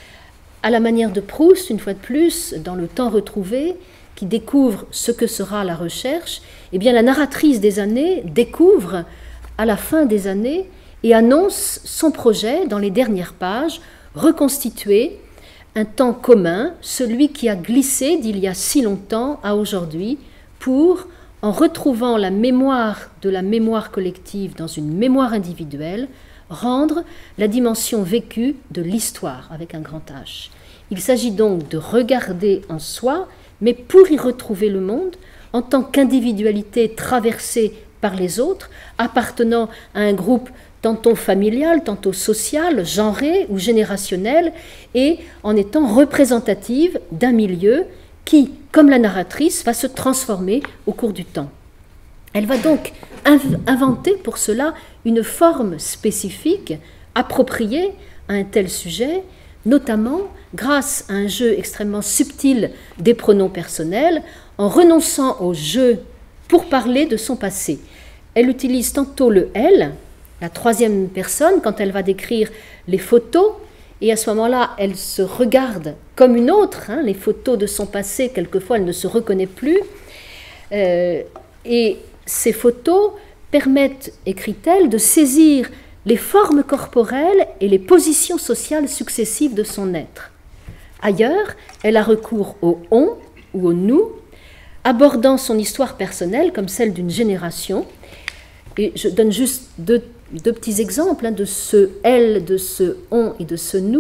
à la manière de Proust, une fois de plus, dans Le Temps retrouvé, qui découvre ce que sera la recherche. Eh bien, la narratrice des années découvre, à la fin des années, et annonce son projet, dans les dernières pages, reconstituer un temps commun, celui qui a glissé d'il y a si longtemps à aujourd'hui, pour, en retrouvant la mémoire de la mémoire collective dans une mémoire individuelle, rendre la dimension vécue de l'histoire avec un grand H. Il s'agit donc de regarder en soi, mais pour y retrouver le monde, en tant qu'individualité traversée par les autres, appartenant à un groupe tantôt familial, tantôt social, genré ou générationnel, et en étant représentative d'un milieu qui, comme la narratrice, va se transformer au cours du temps. Elle va donc inventer pour cela une forme spécifique, appropriée à un tel sujet, notamment grâce à un jeu extrêmement subtil des pronoms personnels, en renonçant au jeu pour parler de son passé. Elle utilise tantôt le « elle », la troisième personne, quand elle va décrire les photos, et à ce moment-là, elle se regarde comme une autre, hein, les photos de son passé, quelquefois elle ne se reconnaît plus, euh, et ces photos permettent, écrit-elle, de saisir les formes corporelles et les positions sociales successives de son être. Ailleurs, elle a recours au « on » ou au « nous », abordant son histoire personnelle comme celle d'une génération. Et je donne juste deux, deux petits exemples hein, de ce « elle », de ce « on » et de ce « nous ».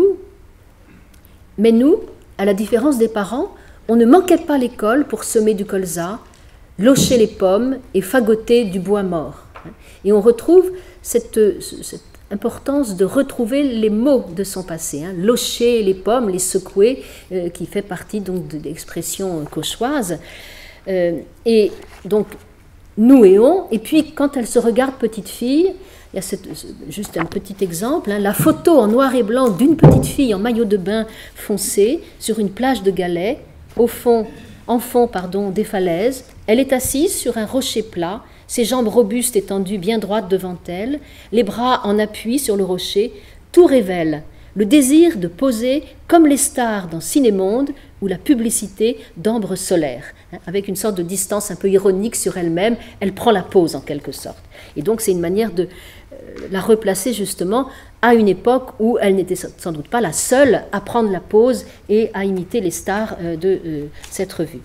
Mais nous, à la différence des parents, on ne manquait pas l'école pour semer du colza, locher les pommes et fagoter du bois mort. Et on retrouve cette, cette importance de retrouver les mots de son passé, hein, locher les pommes, les secouer, euh, qui fait partie donc de l'expression cauchoise. Euh, et donc, nous et on, et puis quand elle se regarde petite fille, il y a cette, juste un petit exemple, hein, la photo en noir et blanc d'une petite fille en maillot de bain foncé sur une plage de galets, au fond, en fond pardon, des falaises. Elle est assise sur un rocher plat, ses jambes robustes étendues bien droites devant elle, les bras en appui sur le rocher. Tout révèle le désir de poser comme les stars dans Cinémonde ou la publicité d'Ambre solaire. Avec une sorte de distance un peu ironique sur elle-même, elle prend la pose en quelque sorte. Et donc c'est une manière de euh, la replacer justement à une époque où elle n'était sans doute pas la seule à prendre la pose et à imiter les stars euh, de euh, cette revue.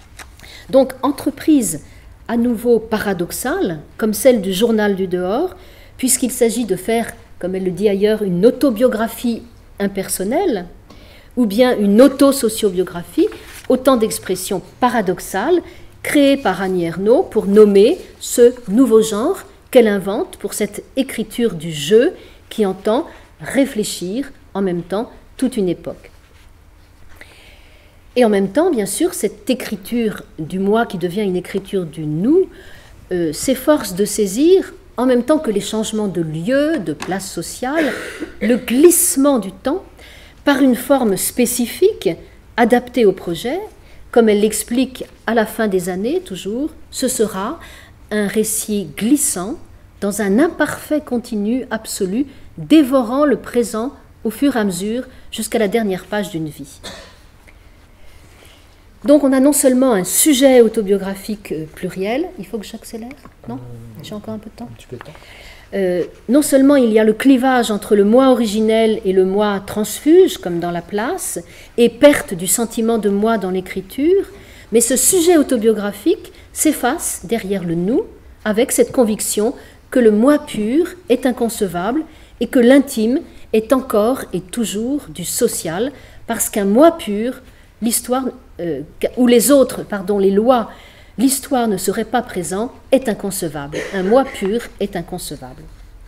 Donc entreprise à nouveau paradoxale, comme celle du journal du dehors, puisqu'il s'agit de faire, comme elle le dit ailleurs, une autobiographie impersonnelle, ou bien une auto-sociobiographie, autant d'expressions paradoxales créées par Annie Ernaux pour nommer ce nouveau genre qu'elle invente pour cette écriture du jeu qui entend réfléchir en même temps toute une époque. Et en même temps, bien sûr, cette écriture du moi qui devient une écriture du nous euh, s'efforce de saisir, en même temps que les changements de lieu, de place sociale, le glissement du temps par une forme spécifique adaptée au projet, comme elle l'explique à la fin des années, toujours, ce sera un récit glissant dans un imparfait continu absolu, dévorant le présent au fur et à mesure jusqu'à la dernière page d'une vie. Donc on a non seulement un sujet autobiographique pluriel, il faut que j'accélère, non? J'ai encore un peu de temps. Un petit peu de temps. Euh, non seulement il y a le clivage entre le moi originel et le moi transfuge, comme dans La Place, et perte du sentiment de moi dans l'écriture, mais ce sujet autobiographique s'efface derrière le nous, avec cette conviction que le moi pur est inconcevable et que l'intime est encore et toujours du social, parce qu'un moi pur, l'histoire, euh, ou les autres, pardon, les lois, l'histoire ne serait pas présent, est inconcevable. Un moi pur est inconcevable.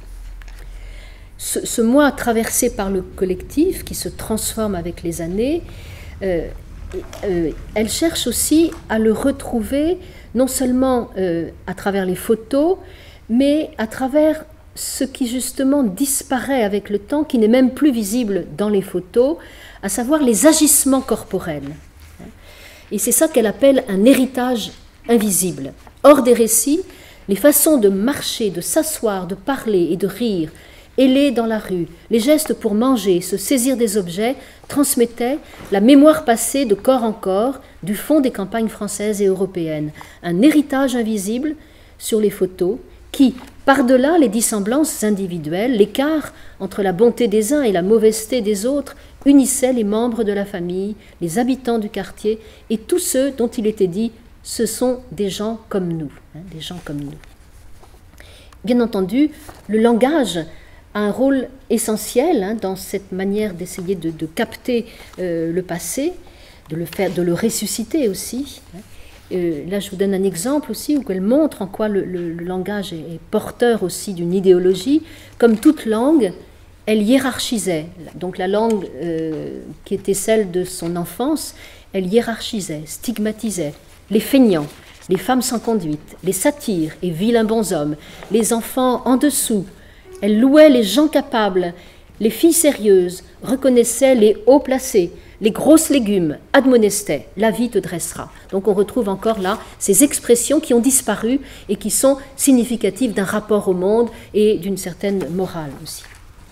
Ce, ce moi traversé par le collectif, qui se transforme avec les années, euh, euh, elle cherche aussi à le retrouver, non seulement euh, à travers les photos, mais à travers ce qui justement disparaît avec le temps, qui n'est même plus visible dans les photos, à savoir les agissements corporels. Et c'est ça qu'elle appelle un héritage invisible. Hors des récits, les façons de marcher, de s'asseoir, de parler et de rire, ailés dans la rue, les gestes pour manger, se saisir des objets, transmettaient la mémoire passée de corps en corps du fond des campagnes françaises et européennes. Un héritage invisible sur les photos qui, par-delà les dissemblances individuelles, l'écart entre la bonté des uns et la mauvaiseté des autres, unissait les membres de la famille, les habitants du quartier et tous ceux dont il était dit « ce sont des gens comme nous hein, », des gens comme nous. Bien entendu, le langage a un rôle essentiel hein, dans cette manière d'essayer de, de capter euh, le passé, de le faire, de le ressusciter aussi. Hein. Euh, là, je vous donne un exemple aussi où elle montre en quoi le, le, le langage est, est porteur aussi d'une idéologie. Comme toute langue, elle hiérarchisait. Donc la langue euh, qui était celle de son enfance, elle hiérarchisait, stigmatisait les feignants, les femmes sans conduite, les satyres et vilains bonshommes, les enfants en dessous. Elle louait les gens capables, les filles sérieuses, reconnaissait les hauts placés, les grosses légumes, admonestait, la vie te dressera. Donc on retrouve encore là ces expressions qui ont disparu et qui sont significatives d'un rapport au monde et d'une certaine morale aussi.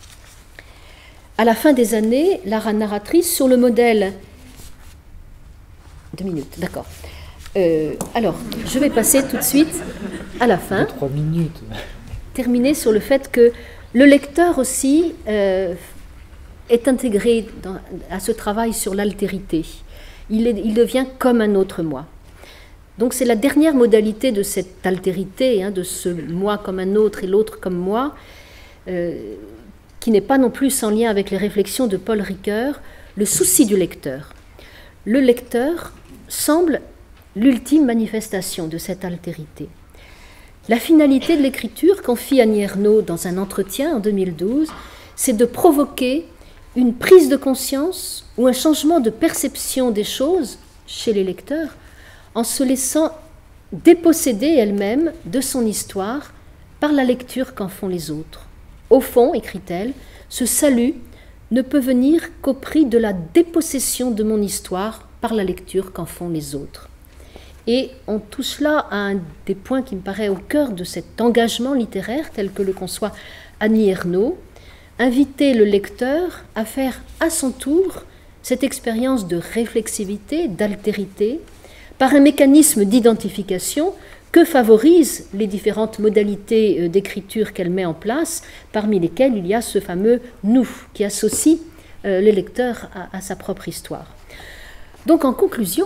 À la fin des années, la narratrice, sur le modèle... Deux minutes, d'accord. Euh, alors, je vais passer tout de suite à la fin. Trois minutes. Terminer sur le fait que le lecteur aussi euh, est intégré dans, à ce travail sur l'altérité. Il, est, il devient comme un autre moi. Donc c'est la dernière modalité de cette altérité, hein, de ce moi comme un autre et l'autre comme moi, euh, qui n'est pas non plus sans lien avec les réflexions de Paul Ricoeur, le souci du lecteur. Le lecteur semble l'ultime manifestation de cette altérité. La finalité de l'écriture, confie Annie Ernaux dans un entretien en deux mille douze, c'est de provoquer une prise de conscience ou un changement de perception des choses chez les lecteurs en se laissant déposséder elle-même de son histoire par la lecture qu'en font les autres. Au fond, écrit-elle, ce salut ne peut venir qu'au prix de la dépossession de mon histoire par la lecture qu'en font les autres. Et on touche là à un des points qui me paraît au cœur de cet engagement littéraire tel que le conçoit Annie Ernaux, inviter le lecteur à faire à son tour cette expérience de réflexivité, d'altérité, par un mécanisme d'identification que favorisent les différentes modalités d'écriture qu'elle met en place, parmi lesquelles il y a ce fameux « nous » qui associe le lecteur à, à sa propre histoire. Donc en conclusion,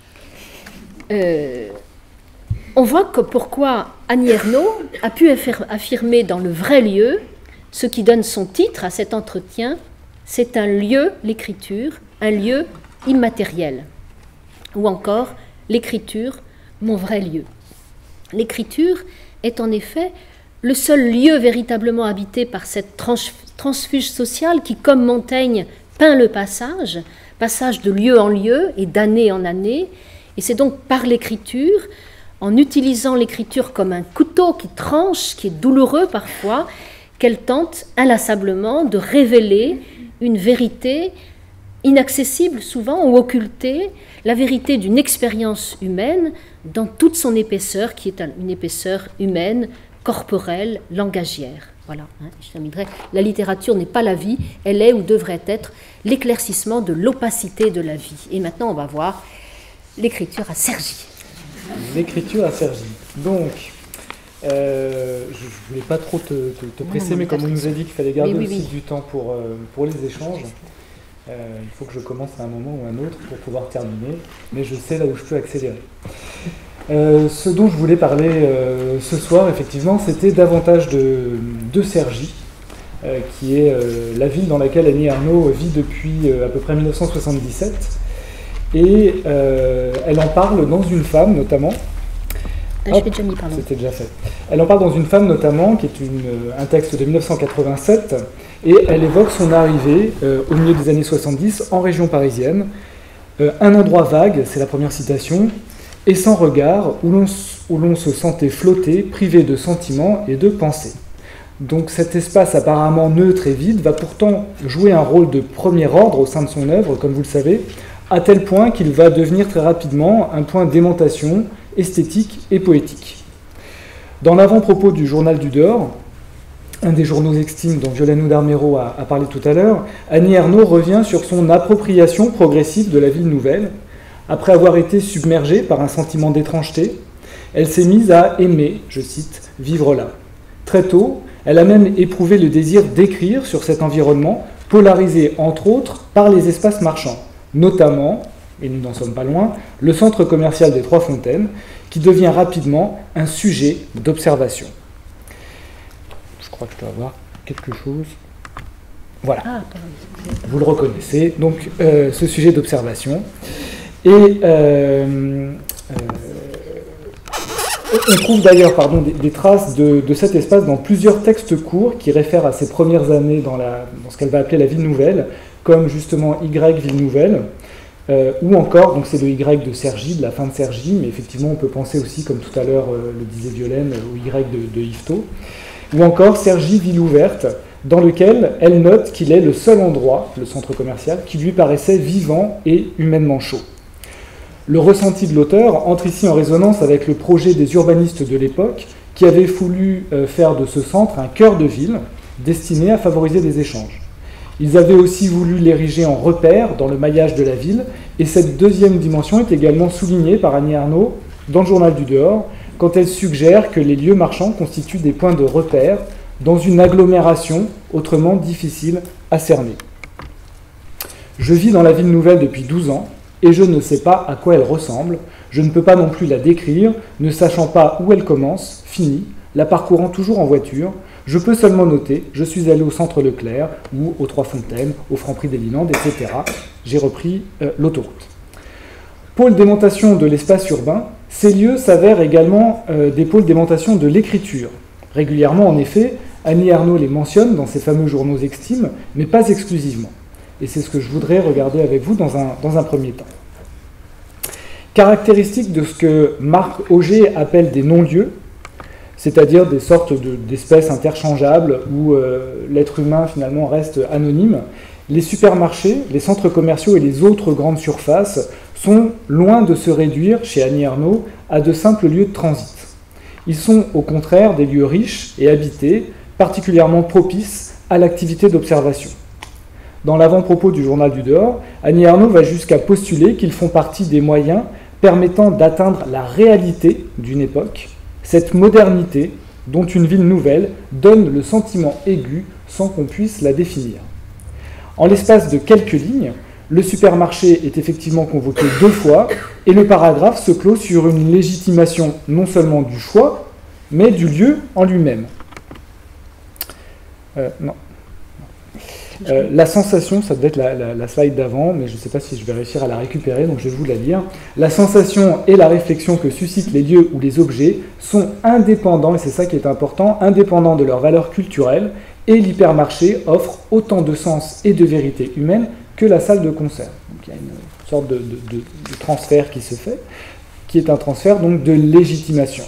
Euh, on voit que pourquoi Annie Ernaux a pu affirmer dans le vrai lieu ce qui donne son titre à cet entretien, c'est un lieu, l'écriture, un lieu immatériel. Ou encore, l'écriture, mon vrai lieu. L'écriture est en effet le seul lieu véritablement habité par cette trans- transfuge sociale qui, comme Montaigne, peint le passage, passage de lieu en lieu et d'année en année. Et c'est donc par l'écriture, en utilisant l'écriture comme un couteau qui tranche, qui est douloureux parfois, qu'elle tente inlassablement de révéler une vérité inaccessible souvent ou occultée, la vérité d'une expérience humaine dans toute son épaisseur, qui est une épaisseur humaine, corporelle, langagière. Voilà, hein, je terminerai. La littérature n'est pas la vie, elle est ou devrait être l'éclaircissement de l'opacité de la vie. Et maintenant, on va voir l'écriture à Cergy. L'écriture à Cergy. Donc, euh, je ne voulais pas trop te, te, te presser, non, non, mais comme on nous a dit qu'il fallait garder oui, oui, aussi oui. du temps pour, euh, pour les échanges, euh, il faut que je commence à un moment ou à un autre pour pouvoir terminer, mais je sais là où je peux accélérer. Euh, ce dont je voulais parler euh, ce soir, effectivement, c'était davantage de, de Cergy, euh, qui est euh, la ville dans laquelle Annie Ernaux vit depuis euh, à peu près mille neuf cent soixante-dix-sept. Et euh, elle en parle dans Une femme, notamment. Ah, je l'ai déjà mis, pardon. C'était déjà fait. Elle en parle dans Une femme, notamment, qui est une, un texte de mille neuf cent quatre-vingt-sept, et elle évoque son arrivée euh, au milieu des années soixante-dix en région parisienne. Euh, un endroit vague, c'est la première citation, et sans regard, où l'on, où l'on se sentait flotter, privé de sentiments et de pensées. Donc cet espace apparemment neutre et vide va pourtant jouer un rôle de premier ordre au sein de son œuvre, comme vous le savez, à tel point qu'il va devenir très rapidement un point d'aimantation esthétique et poétique. Dans l'avant-propos du Journal du Dehors, un des journaux extimes dont Violaine d'Armero a, a parlé tout à l'heure, Annie Ernaux revient sur son appropriation progressive de la ville nouvelle. Après avoir été submergée par un sentiment d'étrangeté, elle s'est mise à aimer, je cite, « vivre là ». Très tôt, elle a même éprouvé le désir d'écrire sur cet environnement, polarisé entre autres par les espaces marchands, notamment, et nous n'en sommes pas loin, le centre commercial des Trois Fontaines, qui devient rapidement un sujet d'observation. Je crois que je dois avoir quelque chose. Voilà. Ah, vous le reconnaissez. Donc, euh, ce sujet d'observation. Et euh, euh, on trouve d'ailleurs pardon, des, des traces de, de cet espace dans plusieurs textes courts qui réfèrent à ses premières années dans, la, dans ce qu'elle va appeler la ville nouvelle, comme justement Y, ville nouvelle, euh, ou encore, donc c'est le Y de Cergy, de la fin de Cergy, mais effectivement on peut penser aussi, comme tout à l'heure euh, le disait Violaine, au Y de, de Yvetot, ou encore Cergy, ville ouverte, dans lequel elle note qu'il est le seul endroit, le centre commercial, qui lui paraissait vivant et humainement chaud. Le ressenti de l'auteur entre ici en résonance avec le projet des urbanistes de l'époque qui avaient voulu faire de ce centre un cœur de ville destiné à favoriser des échanges. Ils avaient aussi voulu l'ériger en repère dans le maillage de la ville, et cette deuxième dimension est également soulignée par Annie Ernaux dans le Journal du Dehors, quand elle suggère que les lieux marchands constituent des points de repère dans une agglomération autrement difficile à cerner. Je vis dans la ville nouvelle depuis douze ans, et je ne sais pas à quoi elle ressemble, je ne peux pas non plus la décrire, ne sachant pas où elle commence, finit, la parcourant toujours en voiture, je peux seulement noter, je suis allé au centre Leclerc, ou aux Trois Fontaines, au Franprix des Lilandes, et cetera. J'ai repris euh, l'autoroute. Pôle d'aimantation de l'espace urbain, ces lieux s'avèrent également euh, des pôles d'aimantation de l'écriture. Régulièrement, en effet, Annie Ernaux les mentionne dans ses fameux journaux extimes, mais pas exclusivement. Et c'est ce que je voudrais regarder avec vous dans un, dans un premier temps. Caractéristique de ce que Marc Auger appelle des non-lieux, c'est-à-dire des sortes de, d'espèces interchangeables où euh, l'être humain finalement reste anonyme, les supermarchés, les centres commerciaux et les autres grandes surfaces sont loin de se réduire, chez Annie Ernaux, à de simples lieux de transit. Ils sont au contraire des lieux riches et habités, particulièrement propices à l'activité d'observation. Dans l'avant-propos du Journal du Dehors, Annie Ernaux va jusqu'à postuler qu'ils font partie des moyens permettant d'atteindre la réalité d'une époque, cette modernité dont une ville nouvelle donne le sentiment aigu sans qu'on puisse la définir. En l'espace de quelques lignes, le supermarché est effectivement convoqué deux fois et le paragraphe se clôt sur une légitimation non seulement du choix, mais du lieu en lui-même. Euh, non. Euh, la sensation, ça devait être la, la, la slide d'avant, mais je ne sais pas si je vais réussir à la récupérer, donc je vais vous la lire. La sensation et la réflexion que suscitent les lieux ou les objets sont indépendants, et c'est ça qui est important, indépendants de leur valeur culturelle, et l'hypermarché offre autant de sens et de vérité humaine que la salle de concert. Donc il y a une sorte de, de, de, de transfert qui se fait, qui est un transfert donc de légitimation.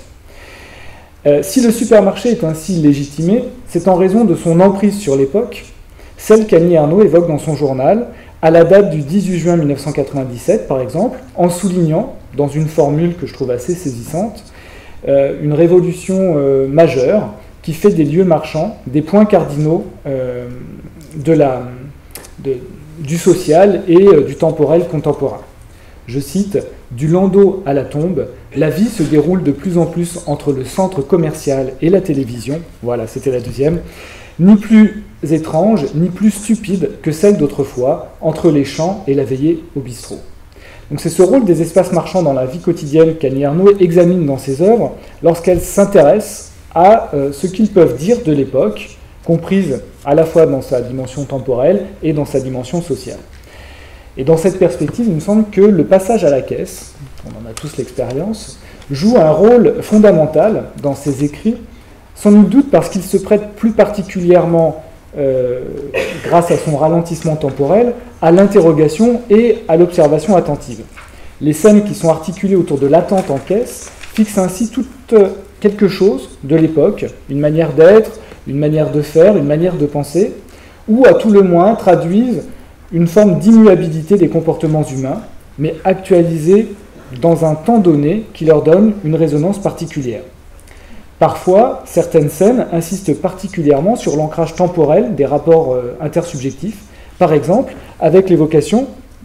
Euh, si le supermarché est ainsi légitimé, c'est en raison de son emprise sur l'époque, celle qu'Annie Ernaux évoque dans son journal, à la date du dix-huit juin mille neuf cent quatre-vingt-dix-sept, par exemple, en soulignant, dans une formule que je trouve assez saisissante, euh, une révolution euh, majeure qui fait des lieux marchands des points cardinaux euh, de la, de, du social et euh, du temporel contemporain. Je cite, « Du landau à la tombe, la vie se déroule de plus en plus entre le centre commercial et la télévision. » Voilà, c'était la deuxième. « Ni plus étrange, ni plus stupide que celle d'autrefois, entre les champs et la veillée au bistrot. » Donc c'est ce rôle des espaces marchands dans la vie quotidienne qu'Annie Ernaux examine dans ses œuvres lorsqu'elle s'intéresse à euh, ce qu'ils peuvent dire de l'époque, comprise à la fois dans sa dimension temporelle et dans sa dimension sociale. Et dans cette perspective, il me semble que le passage à la caisse, on en a tous l'expérience, joue un rôle fondamental dans ses écrits, sans nul doute parce qu'il se prête plus particulièrement, euh, grâce à son ralentissement temporel, à l'interrogation et à l'observation attentive. Les scènes qui sont articulées autour de l'attente en caisse fixent ainsi tout euh, quelque chose de l'époque, une manière d'être, une manière de faire, une manière de penser, ou à tout le moins traduisent une forme d'immuabilité des comportements humains, mais actualisée dans un temps donné qui leur donne une résonance particulière. Parfois, certaines scènes insistent particulièrement sur l'ancrage temporel des rapports euh, intersubjectifs, par exemple avec l'évocation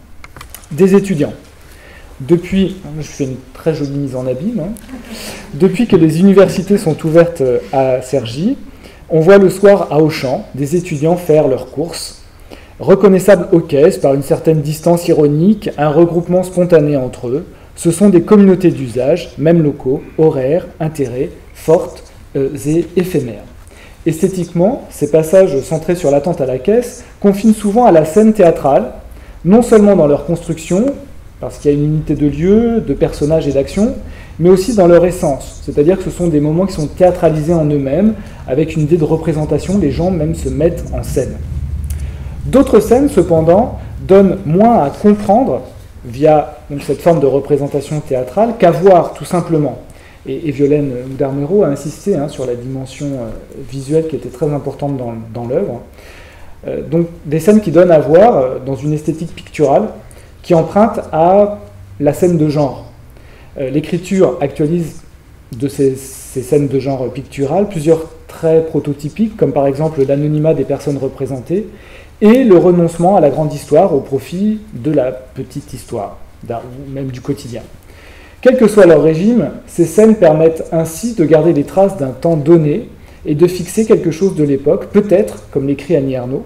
des étudiants. Depuis, je fais une très jolie mise en abîme, hein, depuis que les universités sont ouvertes à Cergy, on voit le soir à Auchan des étudiants faire leurs courses, reconnaissables aux caisses par une certaine distance ironique, un regroupement spontané entre eux. Ce sont des communautés d'usage, même locaux, horaires, intérêts, fortes euh, et éphémères. Esthétiquement, ces passages centrés sur l'attente à la caisse confinent souvent à la scène théâtrale, non seulement dans leur construction, parce qu'il y a une unité de lieu, de personnages et d'action, mais aussi dans leur essence, c'est-à-dire que ce sont des moments qui sont théâtralisés en eux-mêmes, avec une idée de représentation, les gens même se mettent en scène. D'autres scènes, cependant, donnent moins à comprendre via donc, cette forme de représentation théâtrale qu'à voir tout simplement. Et, et Violaine Darmero a insisté hein, sur la dimension euh, visuelle qui était très importante dans, dans l'œuvre. Euh, donc des scènes qui donnent à voir euh, dans une esthétique picturale qui emprunte à la scène de genre. Euh, l'écriture actualise de ces, ces scènes de genre pictural plusieurs traits prototypiques, comme par exemple l'anonymat des personnes représentées, et le renoncement à la grande histoire au profit de la petite histoire, ou même du quotidien. Quel que soit leur régime, ces scènes permettent ainsi de garder les traces d'un temps donné et de fixer quelque chose de l'époque, peut-être, comme l'écrit Annie Ernaux,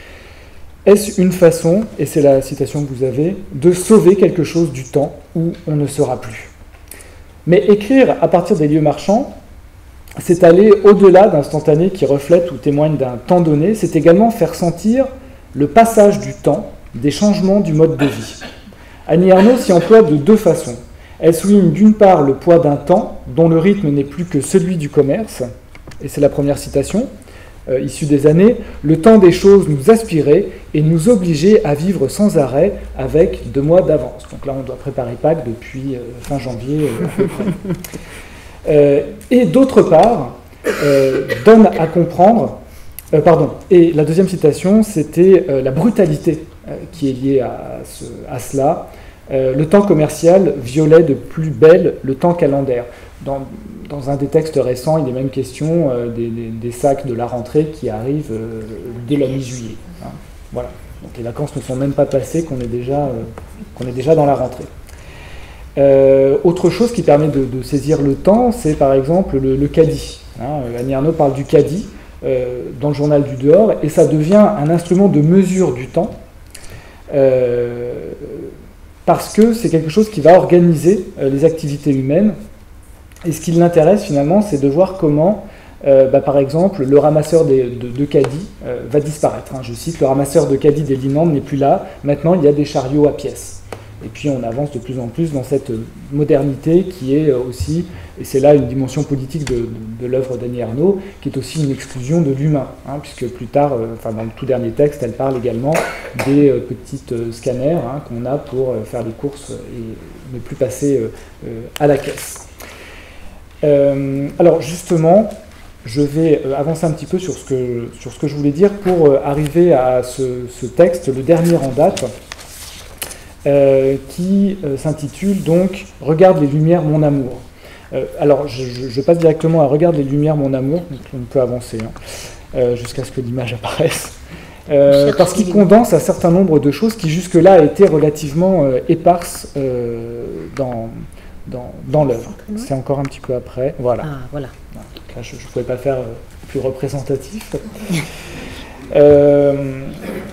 est-ce une façon, et c'est la citation que vous avez, de sauver quelque chose du temps où on ne sera plus. Mais écrire à partir des lieux marchands, c'est aller au-delà d'instantanés qui reflètent ou témoignent d'un temps donné, c'est également faire sentir le passage du temps, des changements du mode de vie. Annie Ernaux s'y emploie de deux façons. Elle souligne d'une part le poids d'un temps dont le rythme n'est plus que celui du commerce, et c'est la première citation, euh, issue des années, le temps des choses nous aspirait et nous obligeait à vivre sans arrêt avec deux mois d'avance. Donc là, on doit préparer Pâques depuis euh, fin janvier. Euh, euh, et d'autre part, euh, donne à comprendre, euh, pardon, et la deuxième citation, c'était euh, la brutalité euh, qui est liée à, ce, à cela. Euh, le temps commercial violait de plus belle le temps calendaire. Dans, dans un des textes récents, il est même question euh, des, des, des sacs de la rentrée qui arrivent euh, dès la mi-juillet. Hein. Voilà. Donc les vacances ne sont même pas passées, qu'on est déjà, euh, qu'on est déjà dans la rentrée. Euh, autre chose qui permet de, de saisir le temps, c'est par exemple le, le caddie. Hein. Annie Ernaux parle du caddie euh, dans le journal du dehors, et ça devient un instrument de mesure du temps. Euh, parce que c'est quelque chose qui va organiser euh, les activités humaines. Et ce qui l'intéresse finalement, c'est de voir comment euh, bah, par exemple, le ramasseur des, de, de caddies euh, va disparaître. Hein. Je cite, le ramasseur de caddies des Linandes n'est plus là, maintenant il y a des chariots à pièces. Et puis on avance de plus en plus dans cette modernité qui est aussi, et c'est là une dimension politique de, de, de l'œuvre d'Annie Ernaux, qui est aussi une exclusion de l'humain, hein, puisque plus tard, euh, enfin dans le tout dernier texte, elle parle également des euh, petites euh, scanners hein, qu'on a pour euh, faire les courses et ne plus passer euh, euh, à la caisse. Euh, alors justement, je vais euh, avancer un petit peu sur ce que, sur ce que je voulais dire pour euh, arriver à ce, ce texte, le dernier en date, Euh, qui euh, s'intitule donc « Regarde les lumières, mon amour euh, ». Alors, je, je, je passe directement à « Regarde les lumières, mon amour », donc on peut avancer hein, euh, jusqu'à ce que l'image apparaisse, euh, parce qu'il condense un certain nombre de choses qui jusque-là étaient relativement euh, éparses euh, dans, dans, dans l'œuvre. C'est encore un petit peu après, voilà. Ah, voilà. Donc là, je ne pouvais pas faire euh, plus représentatif. euh,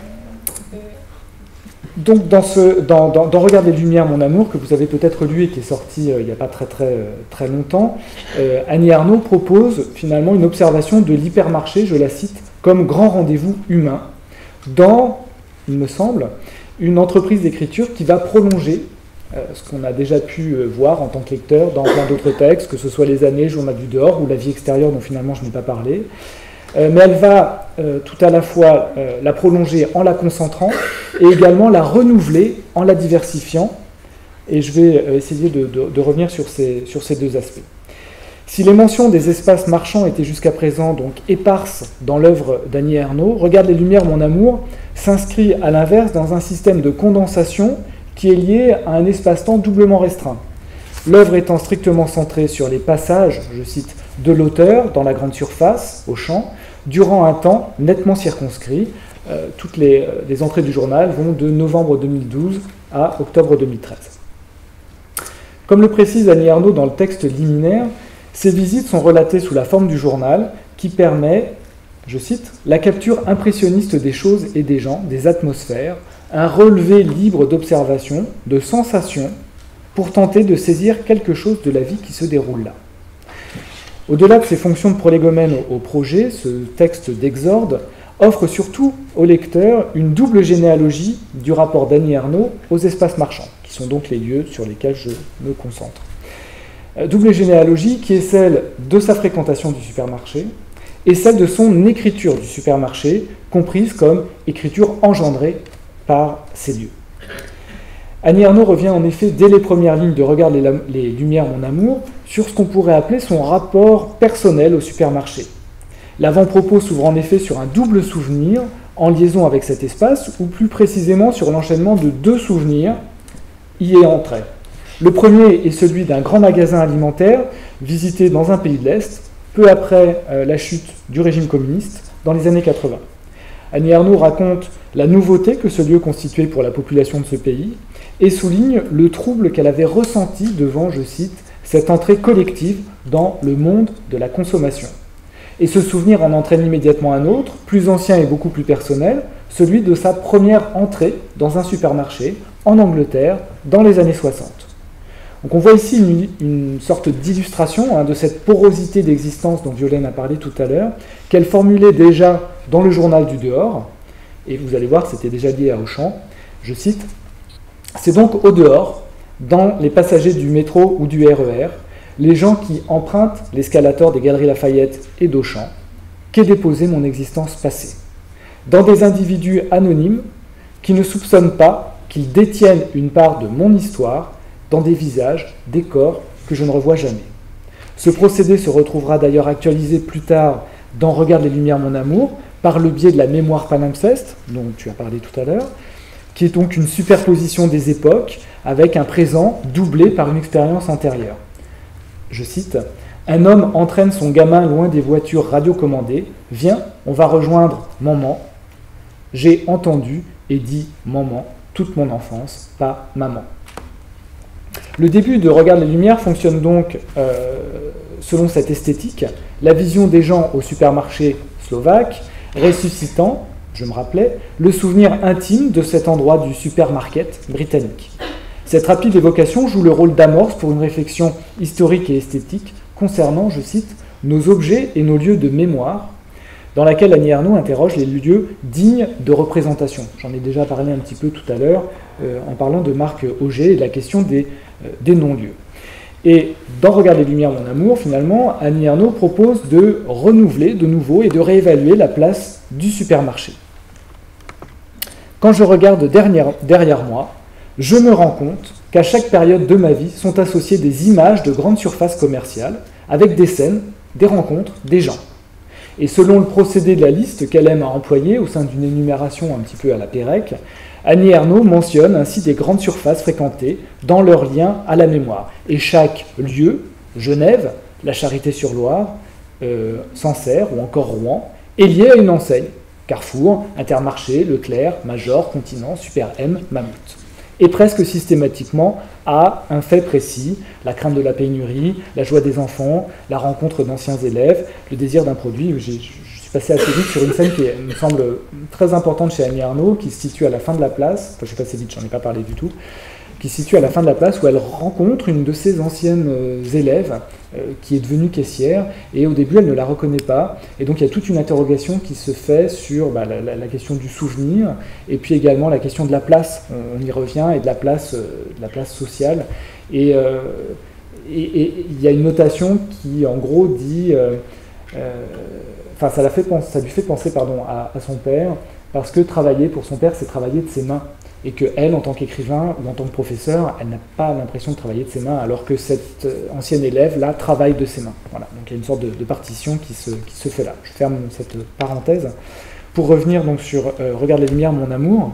Donc dans, ce, dans, dans, dans Regarde les lumières, mon amour, que vous avez peut-être lu et qui est sorti euh, il n'y a pas très très, très longtemps, euh, Annie Ernaux propose finalement une observation de l'hypermarché, je la cite, comme grand rendez-vous humain, dans, il me semble, une entreprise d'écriture qui va prolonger euh, ce qu'on a déjà pu euh, voir en tant que lecteur dans plein d'autres textes, que ce soit Les Années, Journal du dehors ou La vie extérieure dont finalement je n'ai pas parlé. Euh, mais elle va euh, tout à la fois euh, la prolonger en la concentrant et également la renouveler en la diversifiant. Et je vais euh, essayer de, de, de revenir sur ces, sur ces deux aspects. Si les mentions des espaces marchands étaient jusqu'à présent donc éparses dans l'œuvre d'Annie Ernaux, Regarde les lumières, mon amour s'inscrit à l'inverse dans un système de condensation qui est lié à un espace-temps doublement restreint. L'œuvre étant strictement centrée sur les passages, je cite, de l'auteur dans la grande surface, au champ, durant un temps nettement circonscrit. Euh, toutes les, euh, les entrées du journal vont de novembre deux mille douze à octobre deux mille treize. Comme le précise Annie Ernaux dans le texte liminaire, ces visites sont relatées sous la forme du journal qui permet, je cite, la capture impressionniste des choses et des gens, des atmosphères, un relevé libre d'observation, de sensations, pour tenter de saisir quelque chose de la vie qui se déroule là. Au-delà de ses fonctions de prolégomène au, au projet, ce texte d'exorde offre surtout au lecteur une double généalogie du rapport d'Annie Ernaux aux espaces marchands, qui sont donc les lieux sur lesquels je me concentre. Euh, double généalogie qui est celle de sa fréquentation du supermarché et celle de son écriture du supermarché, comprise comme écriture engendrée par ces lieux. Annie Ernaux revient en effet dès les premières lignes de Regarde les, les lumières, mon amour, sur ce qu'on pourrait appeler son rapport personnel au supermarché. L'avant-propos s'ouvre en effet sur un double souvenir en liaison avec cet espace, ou plus précisément sur l'enchaînement de deux souvenirs y ayant trait. Le premier est celui d'un grand magasin alimentaire visité dans un pays de l'Est, peu après euh, la chute du régime communiste, dans les années quatre-vingts. Annie Ernaux raconte la nouveauté que ce lieu constituait pour la population de ce pays, et souligne le trouble qu'elle avait ressenti devant, je cite, cette entrée collective dans le monde de la consommation. Et ce souvenir en entraîne immédiatement un autre, plus ancien et beaucoup plus personnel, celui de sa première entrée dans un supermarché en Angleterre dans les années soixante. Donc on voit ici une, une sorte d'illustration hein, de cette porosité d'existence dont Violaine a parlé tout à l'heure, qu'elle formulait déjà dans le journal du dehors, et vous allez voir que c'était déjà lié à Auchan, je cite, « C'est donc au dehors, dans les passagers du métro ou du R E R, les gens qui empruntent l'escalator des Galeries Lafayette et d'Auchan, qu'est déposée mon existence passée. Dans des individus anonymes qui ne soupçonnent pas qu'ils détiennent une part de mon histoire dans des visages, des corps que je ne revois jamais. Ce procédé se retrouvera d'ailleurs actualisé plus tard dans Regarde les lumières, mon amour, par le biais de la mémoire palimpseste, dont tu as parlé tout à l'heure, qui est donc une superposition des époques avec un présent doublé par une expérience antérieure. Je cite, « Un homme entraîne son gamin loin des voitures radiocommandées. Viens, on va rejoindre maman. J'ai entendu et dit maman toute mon enfance, pas maman. » Le début de Regarde les lumières fonctionne donc euh, selon cette esthétique, la vision des gens au supermarché slovaque, ressuscitant, je me rappelais, le souvenir intime de cet endroit du supermarket britannique. Cette rapide évocation joue le rôle d'amorce pour une réflexion historique et esthétique concernant, je cite, nos objets et nos lieux de mémoire, dans laquelle Annie Ernaux interroge les lieux dignes de représentation. J'en ai déjà parlé un petit peu tout à l'heure euh, en parlant de Marc Auger et de la question des, euh, des non-lieux. Et dans Regarde les Lumières, mon amour, finalement, Annie Ernaux propose de renouveler de nouveau et de réévaluer la place du supermarché. Quand je regarde derrière, derrière moi, je me rends compte qu'à chaque période de ma vie sont associées des images de grandes surfaces commerciales avec des scènes, des rencontres, des gens. Et selon le procédé de la liste qu'elle aime à employer au sein d'une énumération un petit peu à la Pérec, Annie Ernaux mentionne ainsi des grandes surfaces fréquentées dans leur lien à la mémoire. Et chaque lieu, Genève, la Charité-sur-Loire, euh, Sancerre ou encore Rouen, est lié à une enseigne. Carrefour, Intermarché, Leclerc, Major, Continent, Super M, Mammouth. Et presque systématiquement à un fait précis, la crainte de la pénurie, la joie des enfants, la rencontre d'anciens élèves, le désir d'un produit. Je suis passé assez vite sur une scène qui me semble très importante chez Annie Ernaux, qui se situe à la fin de la place, enfin je suis passé vite, j'en ai pas parlé du tout, qui se situe à la fin de la place où elle rencontre une de ses anciennes élèves euh, qui est devenue caissière, et au début elle ne la reconnaît pas, et donc il y a toute une interrogation qui se fait sur bah, la, la, la question du souvenir, et puis également la question de la place, on, on y revient, et de la place, euh, de la place sociale, et euh, et il y a une notation qui en gros dit, euh, euh, enfin ça, la fait penser, ça lui fait penser pardon, à, à son père, parce que travailler pour son père c'est travailler de ses mains, et qu'elle, en tant qu'écrivain ou en tant que professeur, elle n'a pas l'impression de travailler de ses mains, alors que cette ancienne élève-là travaille de ses mains. Voilà. Donc il y a une sorte de, de partition qui se, qui se fait là. Je ferme cette parenthèse. Pour revenir donc sur euh, Regarde les Lumières, mon amour,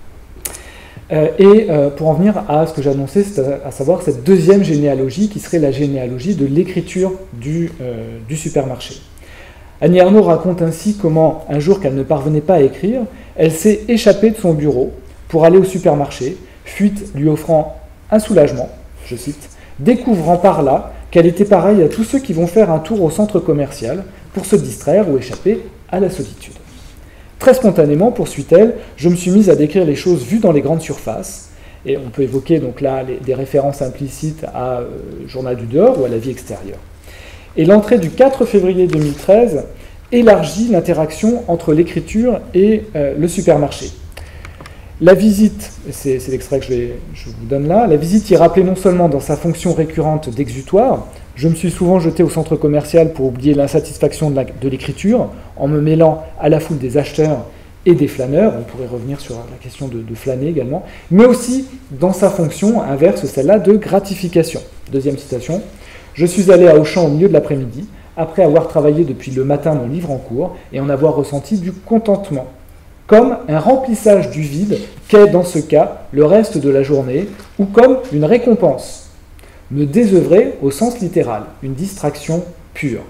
euh, et euh, pour en venir à ce que j'ai annoncé, c'est à, à savoir cette deuxième généalogie, qui serait la généalogie de l'écriture du, euh, du supermarché. Annie Ernaux raconte ainsi comment, un jour qu'elle ne parvenait pas à écrire, elle s'est échappée de son bureau pour aller au supermarché, fuite lui offrant un soulagement, je cite, découvrant par là qu'elle était pareille à tous ceux qui vont faire un tour au centre commercial pour se distraire ou échapper à la solitude. Très spontanément, poursuit-elle, je me suis mise à décrire les choses vues dans les grandes surfaces, et on peut évoquer donc là les, des références implicites à euh, Journal du dehors ou à la vie extérieure. Et l'entrée du quatre février deux mille treize élargit l'interaction entre l'écriture et euh, le supermarché. La visite, c'est l'extrait que je, vais, je vous donne là, la visite y est rappelée non seulement dans sa fonction récurrente d'exutoire, je me suis souvent jeté au centre commercial pour oublier l'insatisfaction de l'écriture, en me mêlant à la foule des acheteurs et des flâneurs, on pourrait revenir sur la question de, de flâner également, mais aussi dans sa fonction inverse, celle-là de gratification. Deuxième citation, je suis allé à Auchan au milieu de l'après-midi, après avoir travaillé depuis le matin mon livre en cours et en avoir ressenti du contentement, comme un remplissage du vide qu'est dans ce cas le reste de la journée, ou comme une récompense. Me désœuvrer au sens littéral, une distraction pure.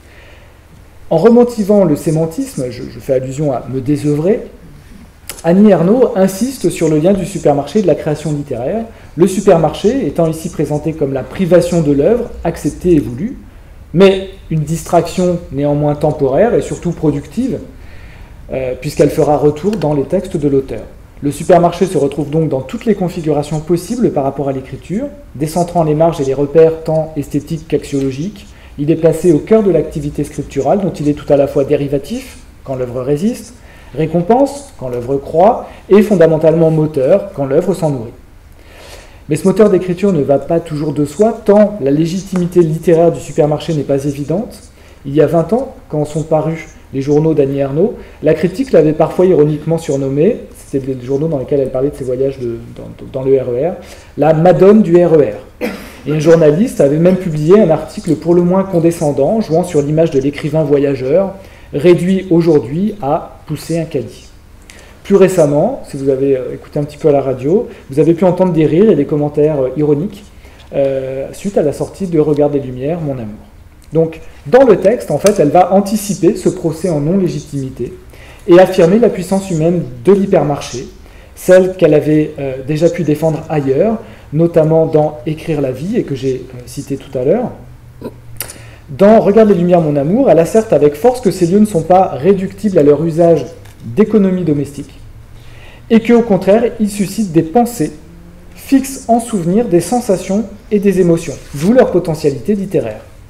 En remotivant le sémantisme, je, je fais allusion à me désœuvrer, Annie Ernaux insiste sur le lien du supermarché et de la création littéraire, le supermarché étant ici présenté comme la privation de l'œuvre, acceptée et voulue, mais une distraction néanmoins temporaire et surtout productive, Euh, puisqu'elle fera retour dans les textes de l'auteur. Le supermarché se retrouve donc dans toutes les configurations possibles par rapport à l'écriture, décentrant les marges et les repères tant esthétiques qu'axiologiques. Il est placé au cœur de l'activité scripturale, dont il est tout à la fois dérivatif, quand l'œuvre résiste, récompense, quand l'œuvre croît, et fondamentalement moteur, quand l'œuvre s'en nourrit. Mais ce moteur d'écriture ne va pas toujours de soi, tant la légitimité littéraire du supermarché n'est pas évidente. Il y a vingt ans, quand sont parus les journaux d'Annie Ernaux, la critique l'avait parfois ironiquement surnommée, c'était les journaux dans lesquels elle parlait de ses voyages de, dans, dans le R E R, la Madone du R E R. Et un journaliste avait même publié un article pour le moins condescendant, jouant sur l'image de l'écrivain voyageur, réduit aujourd'hui à pousser un caddie. Plus récemment, si vous avez écouté un petit peu à la radio, vous avez pu entendre des rires et des commentaires ironiques euh, suite à la sortie de Regarde les Lumières, mon amour. Donc, dans le texte, en fait, elle va anticiper ce procès en non-légitimité et affirmer la puissance humaine de l'hypermarché, celle qu'elle avait euh, déjà pu défendre ailleurs, notamment dans Écrire la vie, et que j'ai euh, cité tout à l'heure. Dans Regarde les Lumières, mon amour, elle asserte avec force que ces lieux ne sont pas réductibles à leur usage d'économie domestique, et qu'au contraire, ils suscitent des pensées, fixent en souvenir des sensations et des émotions, d'où leur potentialité littéraire.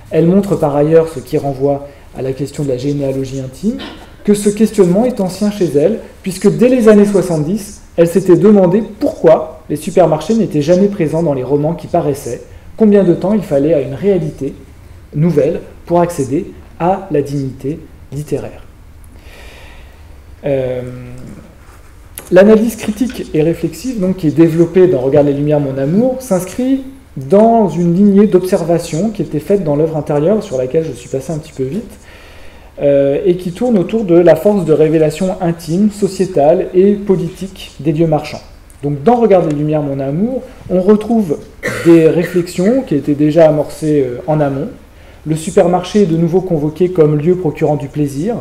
Elle montre par ailleurs, ce qui renvoie à la question de la généalogie intime, que ce questionnement est ancien chez elle, puisque dès les années soixante-dix, elle s'était demandé pourquoi les supermarchés n'étaient jamais présents dans les romans qui paraissaient, combien de temps il fallait à une réalité nouvelle pour accéder à la dignité littéraire. Euh, L'analyse critique et réflexive, donc, qui est développée dans Regarde les Lumières, mon amour, s'inscrit dans une lignée d'observation qui était faite dans l'œuvre intérieure, sur laquelle je suis passé un petit peu vite, euh, et qui tourne autour de la force de révélation intime, sociétale et politique des lieux marchands. Donc dans Regarde les Lumières, mon amour, on retrouve des réflexions qui étaient déjà amorcées euh, en amont. Le supermarché est de nouveau convoqué comme lieu procurant du plaisir,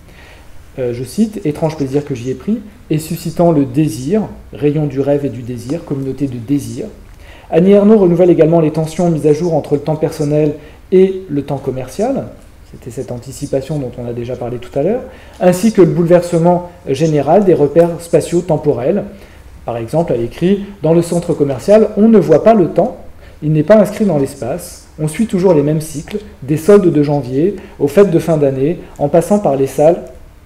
euh, je cite, « étrange plaisir que j'y ai pris », et suscitant le désir, rayon du rêve et du désir, communauté de désir. Annie Ernaux renouvelle également les tensions mises à jour entre le temps personnel et le temps commercial, c'était cette anticipation dont on a déjà parlé tout à l'heure, ainsi que le bouleversement général des repères spatio-temporels. Par exemple, elle écrit « Dans le centre commercial, on ne voit pas le temps, il n'est pas inscrit dans l'espace, on suit toujours les mêmes cycles, des soldes de janvier aux fêtes de fin d'année, en passant par les salles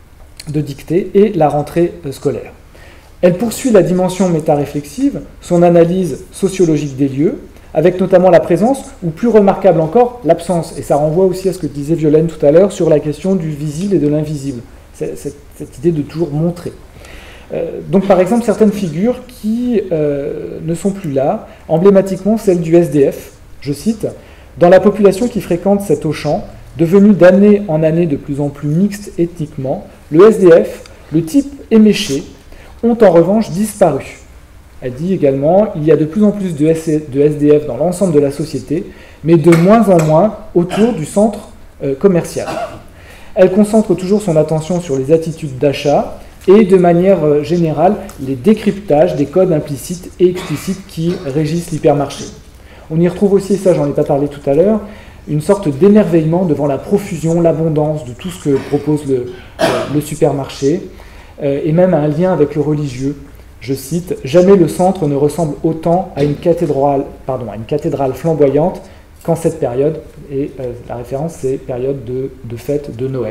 de dictée et la rentrée scolaire. » Elle poursuit la dimension métaréflexive, son analyse sociologique des lieux, avec notamment la présence, ou plus remarquable encore, l'absence. Et ça renvoie aussi à ce que disait Violaine tout à l'heure sur la question du visible et de l'invisible, cette, cette idée de toujours montrer. Euh, donc par exemple, certaines figures qui euh, ne sont plus là, emblématiquement celle du S D F, je cite, « Dans la population qui fréquente cet Auchan, devenu d'année en année de plus en plus mixte ethniquement, le S D F, le type éméché, ont en revanche disparu. » Elle dit également « Il y a de plus en plus de S D F dans l'ensemble de la société, mais de moins en moins autour du centre euh, commercial. » Elle concentre toujours son attention sur les attitudes d'achat et de manière euh, générale les décryptages des codes implicites et explicites qui régissent l'hypermarché. On y retrouve aussi, et ça j'en ai pas parlé tout à l'heure, une sorte d'émerveillement devant la profusion, l'abondance de tout ce que propose le, euh, le supermarché, euh, et même un lien avec le religieux. Je cite, « Jamais le centre ne ressemble autant à une cathédrale, pardon, à une cathédrale flamboyante qu'en cette période, et euh, la référence c'est période de, de fête de Noël. »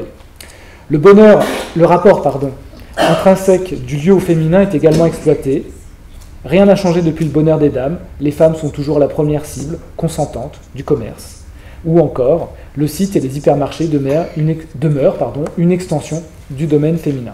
Le bonheur, le rapport pardon, intrinsèque du lieu au féminin est également exploité. Rien n'a changé depuis le bonheur des dames, les femmes sont toujours la première cible consentante du commerce. Ou encore, le site et les hypermarchés demeurent une, demeurent, pardon, une extension du domaine féminin.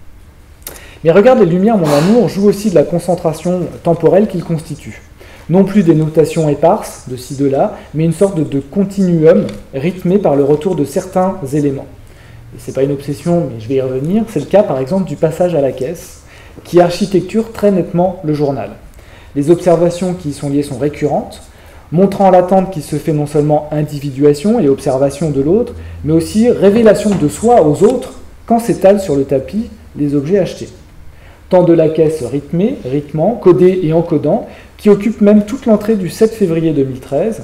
Mais Regarde les Lumières, mon amour, joue aussi de la concentration temporelle qu'il constitue. Non plus des notations éparses, de ci, de là, mais une sorte de, de continuum rythmé par le retour de certains éléments. Ce n'est pas une obsession, mais je vais y revenir. C'est le cas, par exemple, du passage à la caisse, qui architecture très nettement le journal. Les observations qui y sont liées sont récurrentes, montrant l'attente qui se fait non seulement individuation et observation de l'autre, mais aussi révélation de soi aux autres quand s'étalent sur le tapis les objets achetés. Tant de la caisse rythmée, rythmant, codée et encodant, qui occupe même toute l'entrée du sept février deux mille treize.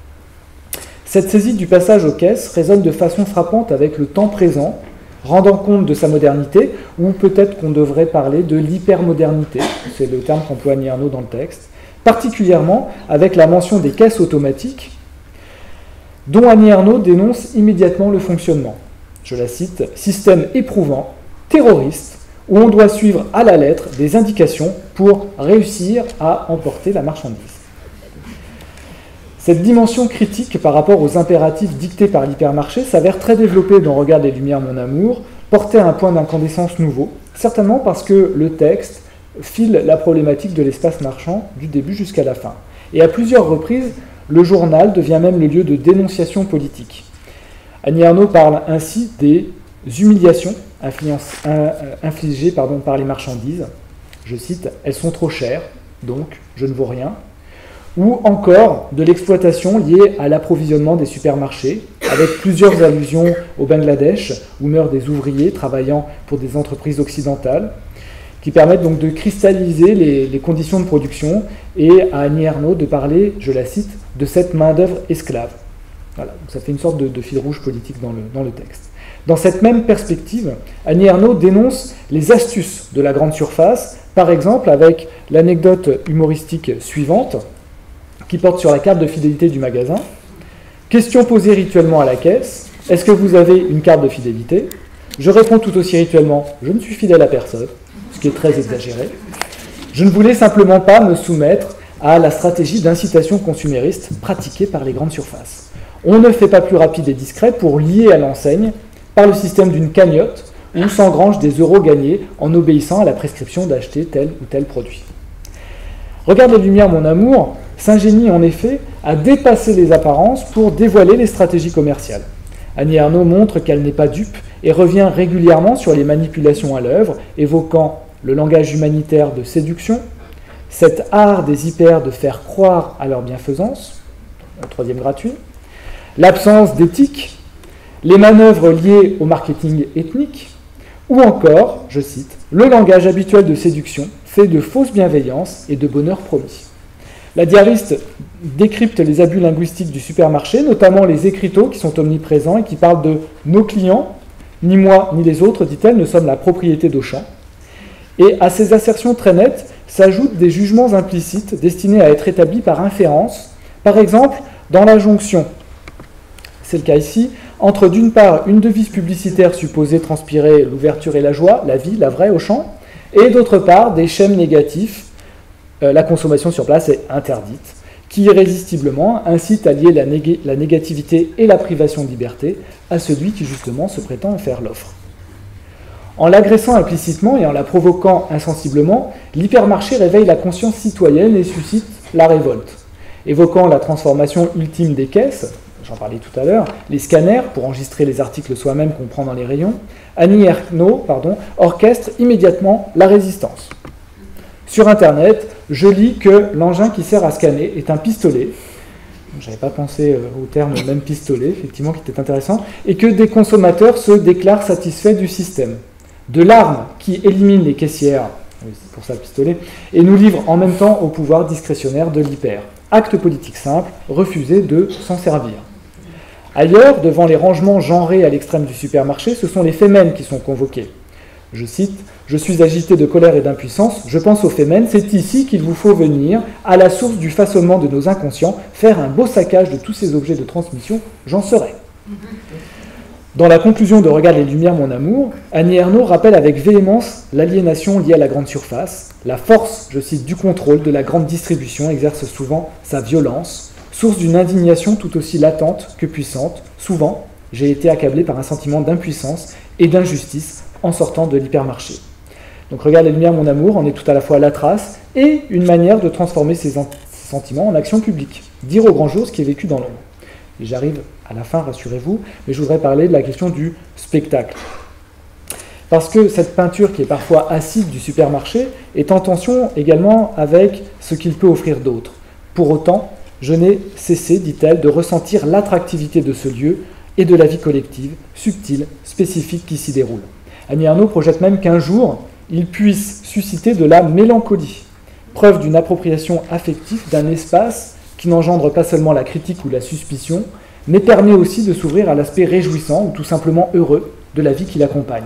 Cette saisie du passage aux caisses résonne de façon frappante avec le temps présent, rendant compte de sa modernité, ou peut-être qu'on devrait parler de l'hypermodernité, c'est le terme qu'emploie Annie Ernaux dans le texte, particulièrement avec la mention des caisses automatiques, dont Annie Ernaux dénonce immédiatement le fonctionnement. Je la cite, « Système éprouvant, terroriste, où on doit suivre à la lettre des indications pour réussir à emporter la marchandise. » Cette dimension critique par rapport aux impératifs dictés par l'hypermarché s'avère très développée dans Regarde les Lumières, mon amour, portée à un point d'incandescence nouveau, certainement parce que le texte file la problématique de l'espace marchand du début jusqu'à la fin. Et à plusieurs reprises, le journal devient même le lieu de dénonciation politique. Annie Ernaux parle ainsi des humiliations infligées pardon, par les marchandises. Je cite, « Elles sont trop chères, donc je ne vaux rien ». Ou encore de l'exploitation liée à l'approvisionnement des supermarchés, avec plusieurs allusions au Bangladesh, où meurent des ouvriers travaillant pour des entreprises occidentales, qui permettent donc de cristalliser les, les conditions de production, et à Annie Ernaux de parler, je la cite, de cette main-d'œuvre esclave. Voilà, donc ça fait une sorte de, de fil rouge politique dans le, dans le texte. Dans cette même perspective, Annie Ernaux dénonce les astuces de la grande surface, par exemple avec l'anecdote humoristique suivante, qui porte sur la carte de fidélité du magasin. Question posée rituellement à la caisse, est-ce que vous avez une carte de fidélité? Je réponds tout aussi rituellement, je ne suis fidèle à personne, ce qui est très exagéré. Je ne voulais simplement pas me soumettre à la stratégie d'incitation consumériste pratiquée par les grandes surfaces. On ne fait pas plus rapide et discret pour lier à l'enseigne par le système d'une cagnotte où s'engrangent des euros gagnés en obéissant à la prescription d'acheter tel ou tel produit. Regarde les Lumières, mon amour, s'ingénie en effet à dépasser les apparences pour dévoiler les stratégies commerciales. Annie Ernaux montre qu'elle n'est pas dupe et revient régulièrement sur les manipulations à l'œuvre, évoquant le langage humanitaire de séduction, cet art des hypers de faire croire à leur bienfaisance, le troisième gratuit, l'absence d'éthique, les manœuvres liées au marketing ethnique, ou encore, je cite, le langage habituel de séduction fait de fausses bienveillances et de bonheur promis. La diariste décrypte les abus linguistiques du supermarché, notamment les écriteaux qui sont omniprésents et qui parlent de nos clients, ni moi ni les autres, dit-elle, ne sommes la propriété d'Auchan. Et à ces assertions très nettes s'ajoutent des jugements implicites destinés à être établis par inférence, par exemple dans la jonction, c'est le cas ici, entre d'une part une devise publicitaire supposée transpirer l'ouverture et la joie, la vie, la vraie Auchan, et d'autre part des schèmes négatifs, euh, la consommation sur place est interdite, qui irrésistiblement incite à lier la, nég- la négativité et la privation de liberté à celui qui justement se prétend en faire l'offre. En l'agressant implicitement et en la provoquant insensiblement, l'hypermarché réveille la conscience citoyenne et suscite la révolte. Évoquant la transformation ultime des caisses, j'en parlais tout à l'heure, les scanners pour enregistrer les articles soi-même qu'on prend dans les rayons, Annie Ernaux, pardon, orchestre immédiatement la résistance. Sur Internet, je lis que l'engin qui sert à scanner est un pistolet. Je n'avais pas pensé au terme même pistolet, effectivement, qui était intéressant, et que des consommateurs se déclarent satisfaits du système. De l'arme qui élimine les caissières, oui, c'est pour ça pistolet, et nous livre en même temps au pouvoir discrétionnaire de l'hyper. Acte politique simple, refuser de s'en servir. Ailleurs, devant les rangements genrés à l'extrême du supermarché, ce sont les fémènes qui sont convoquées. Je cite, « Je suis agité de colère et d'impuissance, je pense aux fémènes, c'est ici qu'il vous faut venir, à la source du façonnement de nos inconscients, faire un beau saccage de tous ces objets de transmission, j'en serai. » Dans la conclusion de Regarde les Lumières, mon amour, Annie Ernaux rappelle avec véhémence l'aliénation liée à la grande surface. La force, je cite, du contrôle de la grande distribution exerce souvent sa violence, source d'une indignation tout aussi latente que puissante. Souvent, j'ai été accablé par un sentiment d'impuissance et d'injustice en sortant de l'hypermarché. Donc Regarde les Lumières, mon amour, en est tout à la fois la trace et une manière de transformer ces, en- ces sentiments en action publique. Dire au grand jour ce qui est vécu dans l'ombre. Et j'arrive à la fin, rassurez-vous, mais je voudrais parler de la question du spectacle. Parce que cette peinture qui est parfois acide du supermarché est en tension également avec ce qu'il peut offrir d'autre. Pour autant, je n'ai cessé, dit-elle, de ressentir l'attractivité de ce lieu et de la vie collective, subtile, spécifique qui s'y déroule. Annie Ernaux projette même qu'un jour, il puisse susciter de la mélancolie, preuve d'une appropriation affective d'un espace qui n'engendre pas seulement la critique ou la suspicion, mais permet aussi de s'ouvrir à l'aspect réjouissant ou tout simplement heureux de la vie qui l'accompagne.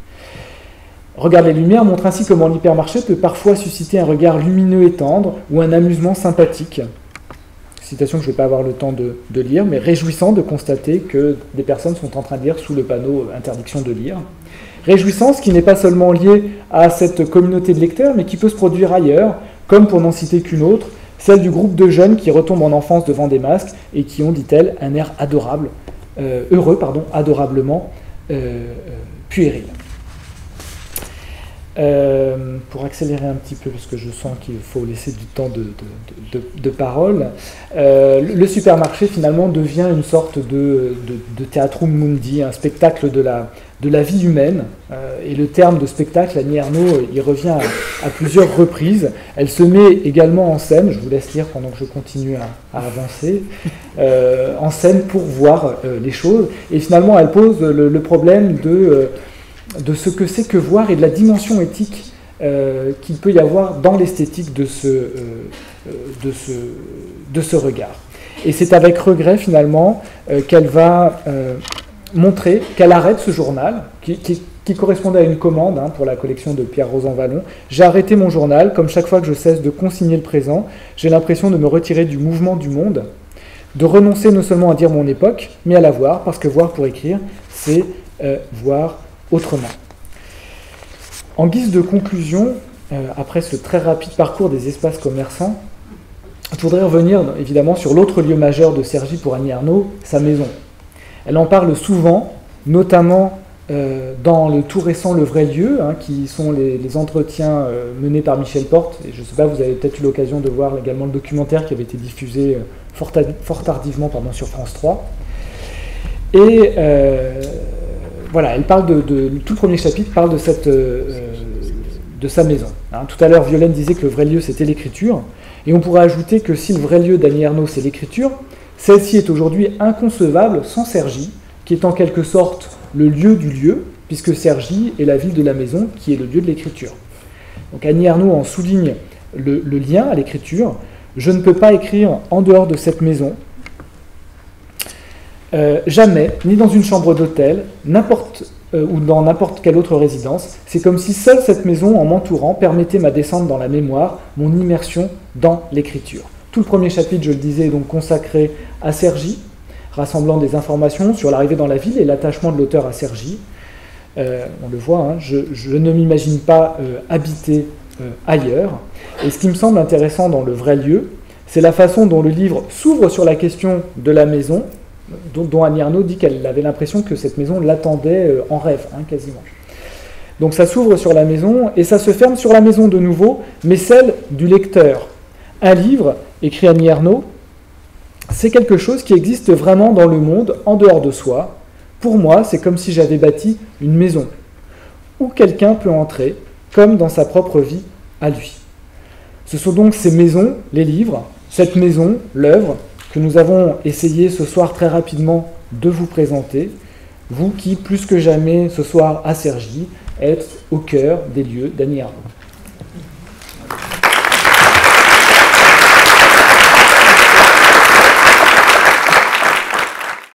Regarde les Lumières montre ainsi comment l'hypermarché peut parfois susciter un regard lumineux et tendre ou un amusement sympathique. Citation que je ne vais pas avoir le temps de, de lire, mais réjouissant de constater que des personnes sont en train de lire sous le panneau « Interdiction de lire ». Réjouissance qui n'est pas seulement liée à cette communauté de lecteurs, mais qui peut se produire ailleurs, comme pour n'en citer qu'une autre, celle du groupe de jeunes qui retombent en enfance devant des masques et qui ont, dit-elle, un air adorable, euh, heureux, pardon, adorablement euh, euh, puéril. Euh, pour accélérer un petit peu, parce que je sens qu'il faut laisser du temps de, de, de, de parole, euh, le supermarché finalement devient une sorte de, de, de theatrum mundi, un spectacle de la, de la vie humaine, euh, et le terme de spectacle, Annie Ernaux, il revient à, à plusieurs reprises. Elle se met également en scène, je vous laisse lire pendant que je continue à, à avancer, euh, en scène pour voir euh, les choses, et finalement elle pose le, le problème de... Euh, de ce que c'est que voir et de la dimension éthique euh, qu'il peut y avoir dans l'esthétique de ce, euh, de ce, de ce regard. Et c'est avec regret, finalement, euh, qu'elle va euh, montrer qu'elle arrête ce journal, qui, qui, qui correspondait à une commande hein, pour la collection de Pierre Rosanvallon. J'ai arrêté mon journal, comme chaque fois que je cesse de consigner le présent, j'ai l'impression de me retirer du mouvement du monde. de renoncer non seulement à dire mon époque, mais à la voir, parce que voir pour écrire, c'est euh, voir autrement. En guise de conclusion, euh, après ce très rapide parcours des espaces commerçants, je voudrais revenir évidemment sur l'autre lieu majeur de Cergy pour Annie Ernaux, sa maison. Elle en parle souvent, notamment euh, dans le tout récent Le Vrai Lieu, hein, qui sont les, les entretiens euh, menés par Michel Porte. Et je ne sais pas, vous avez peut-être eu l'occasion de voir également le documentaire qui avait été diffusé euh, fort, fort tardivement pardon, sur France trois. Et euh, voilà, elle parle de, de, tout le premier chapitre parle de, cette, euh, de sa maison. Hein. Tout à l'heure, Violaine disait que le vrai lieu, c'était l'écriture. Et on pourrait ajouter que si le vrai lieu d'Annie Ernaux, c'est l'écriture, celle-ci est aujourd'hui inconcevable sans Cergy, qui est en quelque sorte le lieu du lieu, puisque Cergy est la ville de la maison, qui est le lieu de l'écriture. Donc Annie Ernaux en souligne le, le lien à l'écriture. Je ne peux pas écrire en dehors de cette maison, euh, jamais, ni dans une chambre d'hôtel, n'importe euh, ou dans n'importe quelle autre résidence. C'est comme si seule cette maison, en m'entourant, permettait ma descente dans la mémoire, mon immersion dans l'écriture. Tout le premier chapitre, je le disais, est donc consacré à Cergy, rassemblant des informations sur l'arrivée dans la ville et l'attachement de l'auteur à Cergy. Euh, on le voit, hein, je, je ne m'imagine pas euh, habiter euh, ailleurs. Et ce qui me semble intéressant dans Le Vrai Lieu, c'est la façon dont le livre s'ouvre sur la question de la maison, dont, dont Annie Ernaux dit qu'elle avait l'impression que cette maison l'attendait euh, en rêve, hein, quasiment. Donc ça s'ouvre sur la maison et ça se ferme sur la maison de nouveau, mais celle du lecteur. Un livre, écrit Annie Ernaux, c'est quelque chose qui existe vraiment dans le monde, en dehors de soi. Pour moi, c'est comme si j'avais bâti une maison, où quelqu'un peut entrer, comme dans sa propre vie à lui. Ce sont donc ces maisons, les livres, cette maison, l'œuvre, que nous avons essayé ce soir très rapidement de vous présenter, vous qui, plus que jamais ce soir à Cergy, êtes au cœur des lieux d'Annie Ernaux.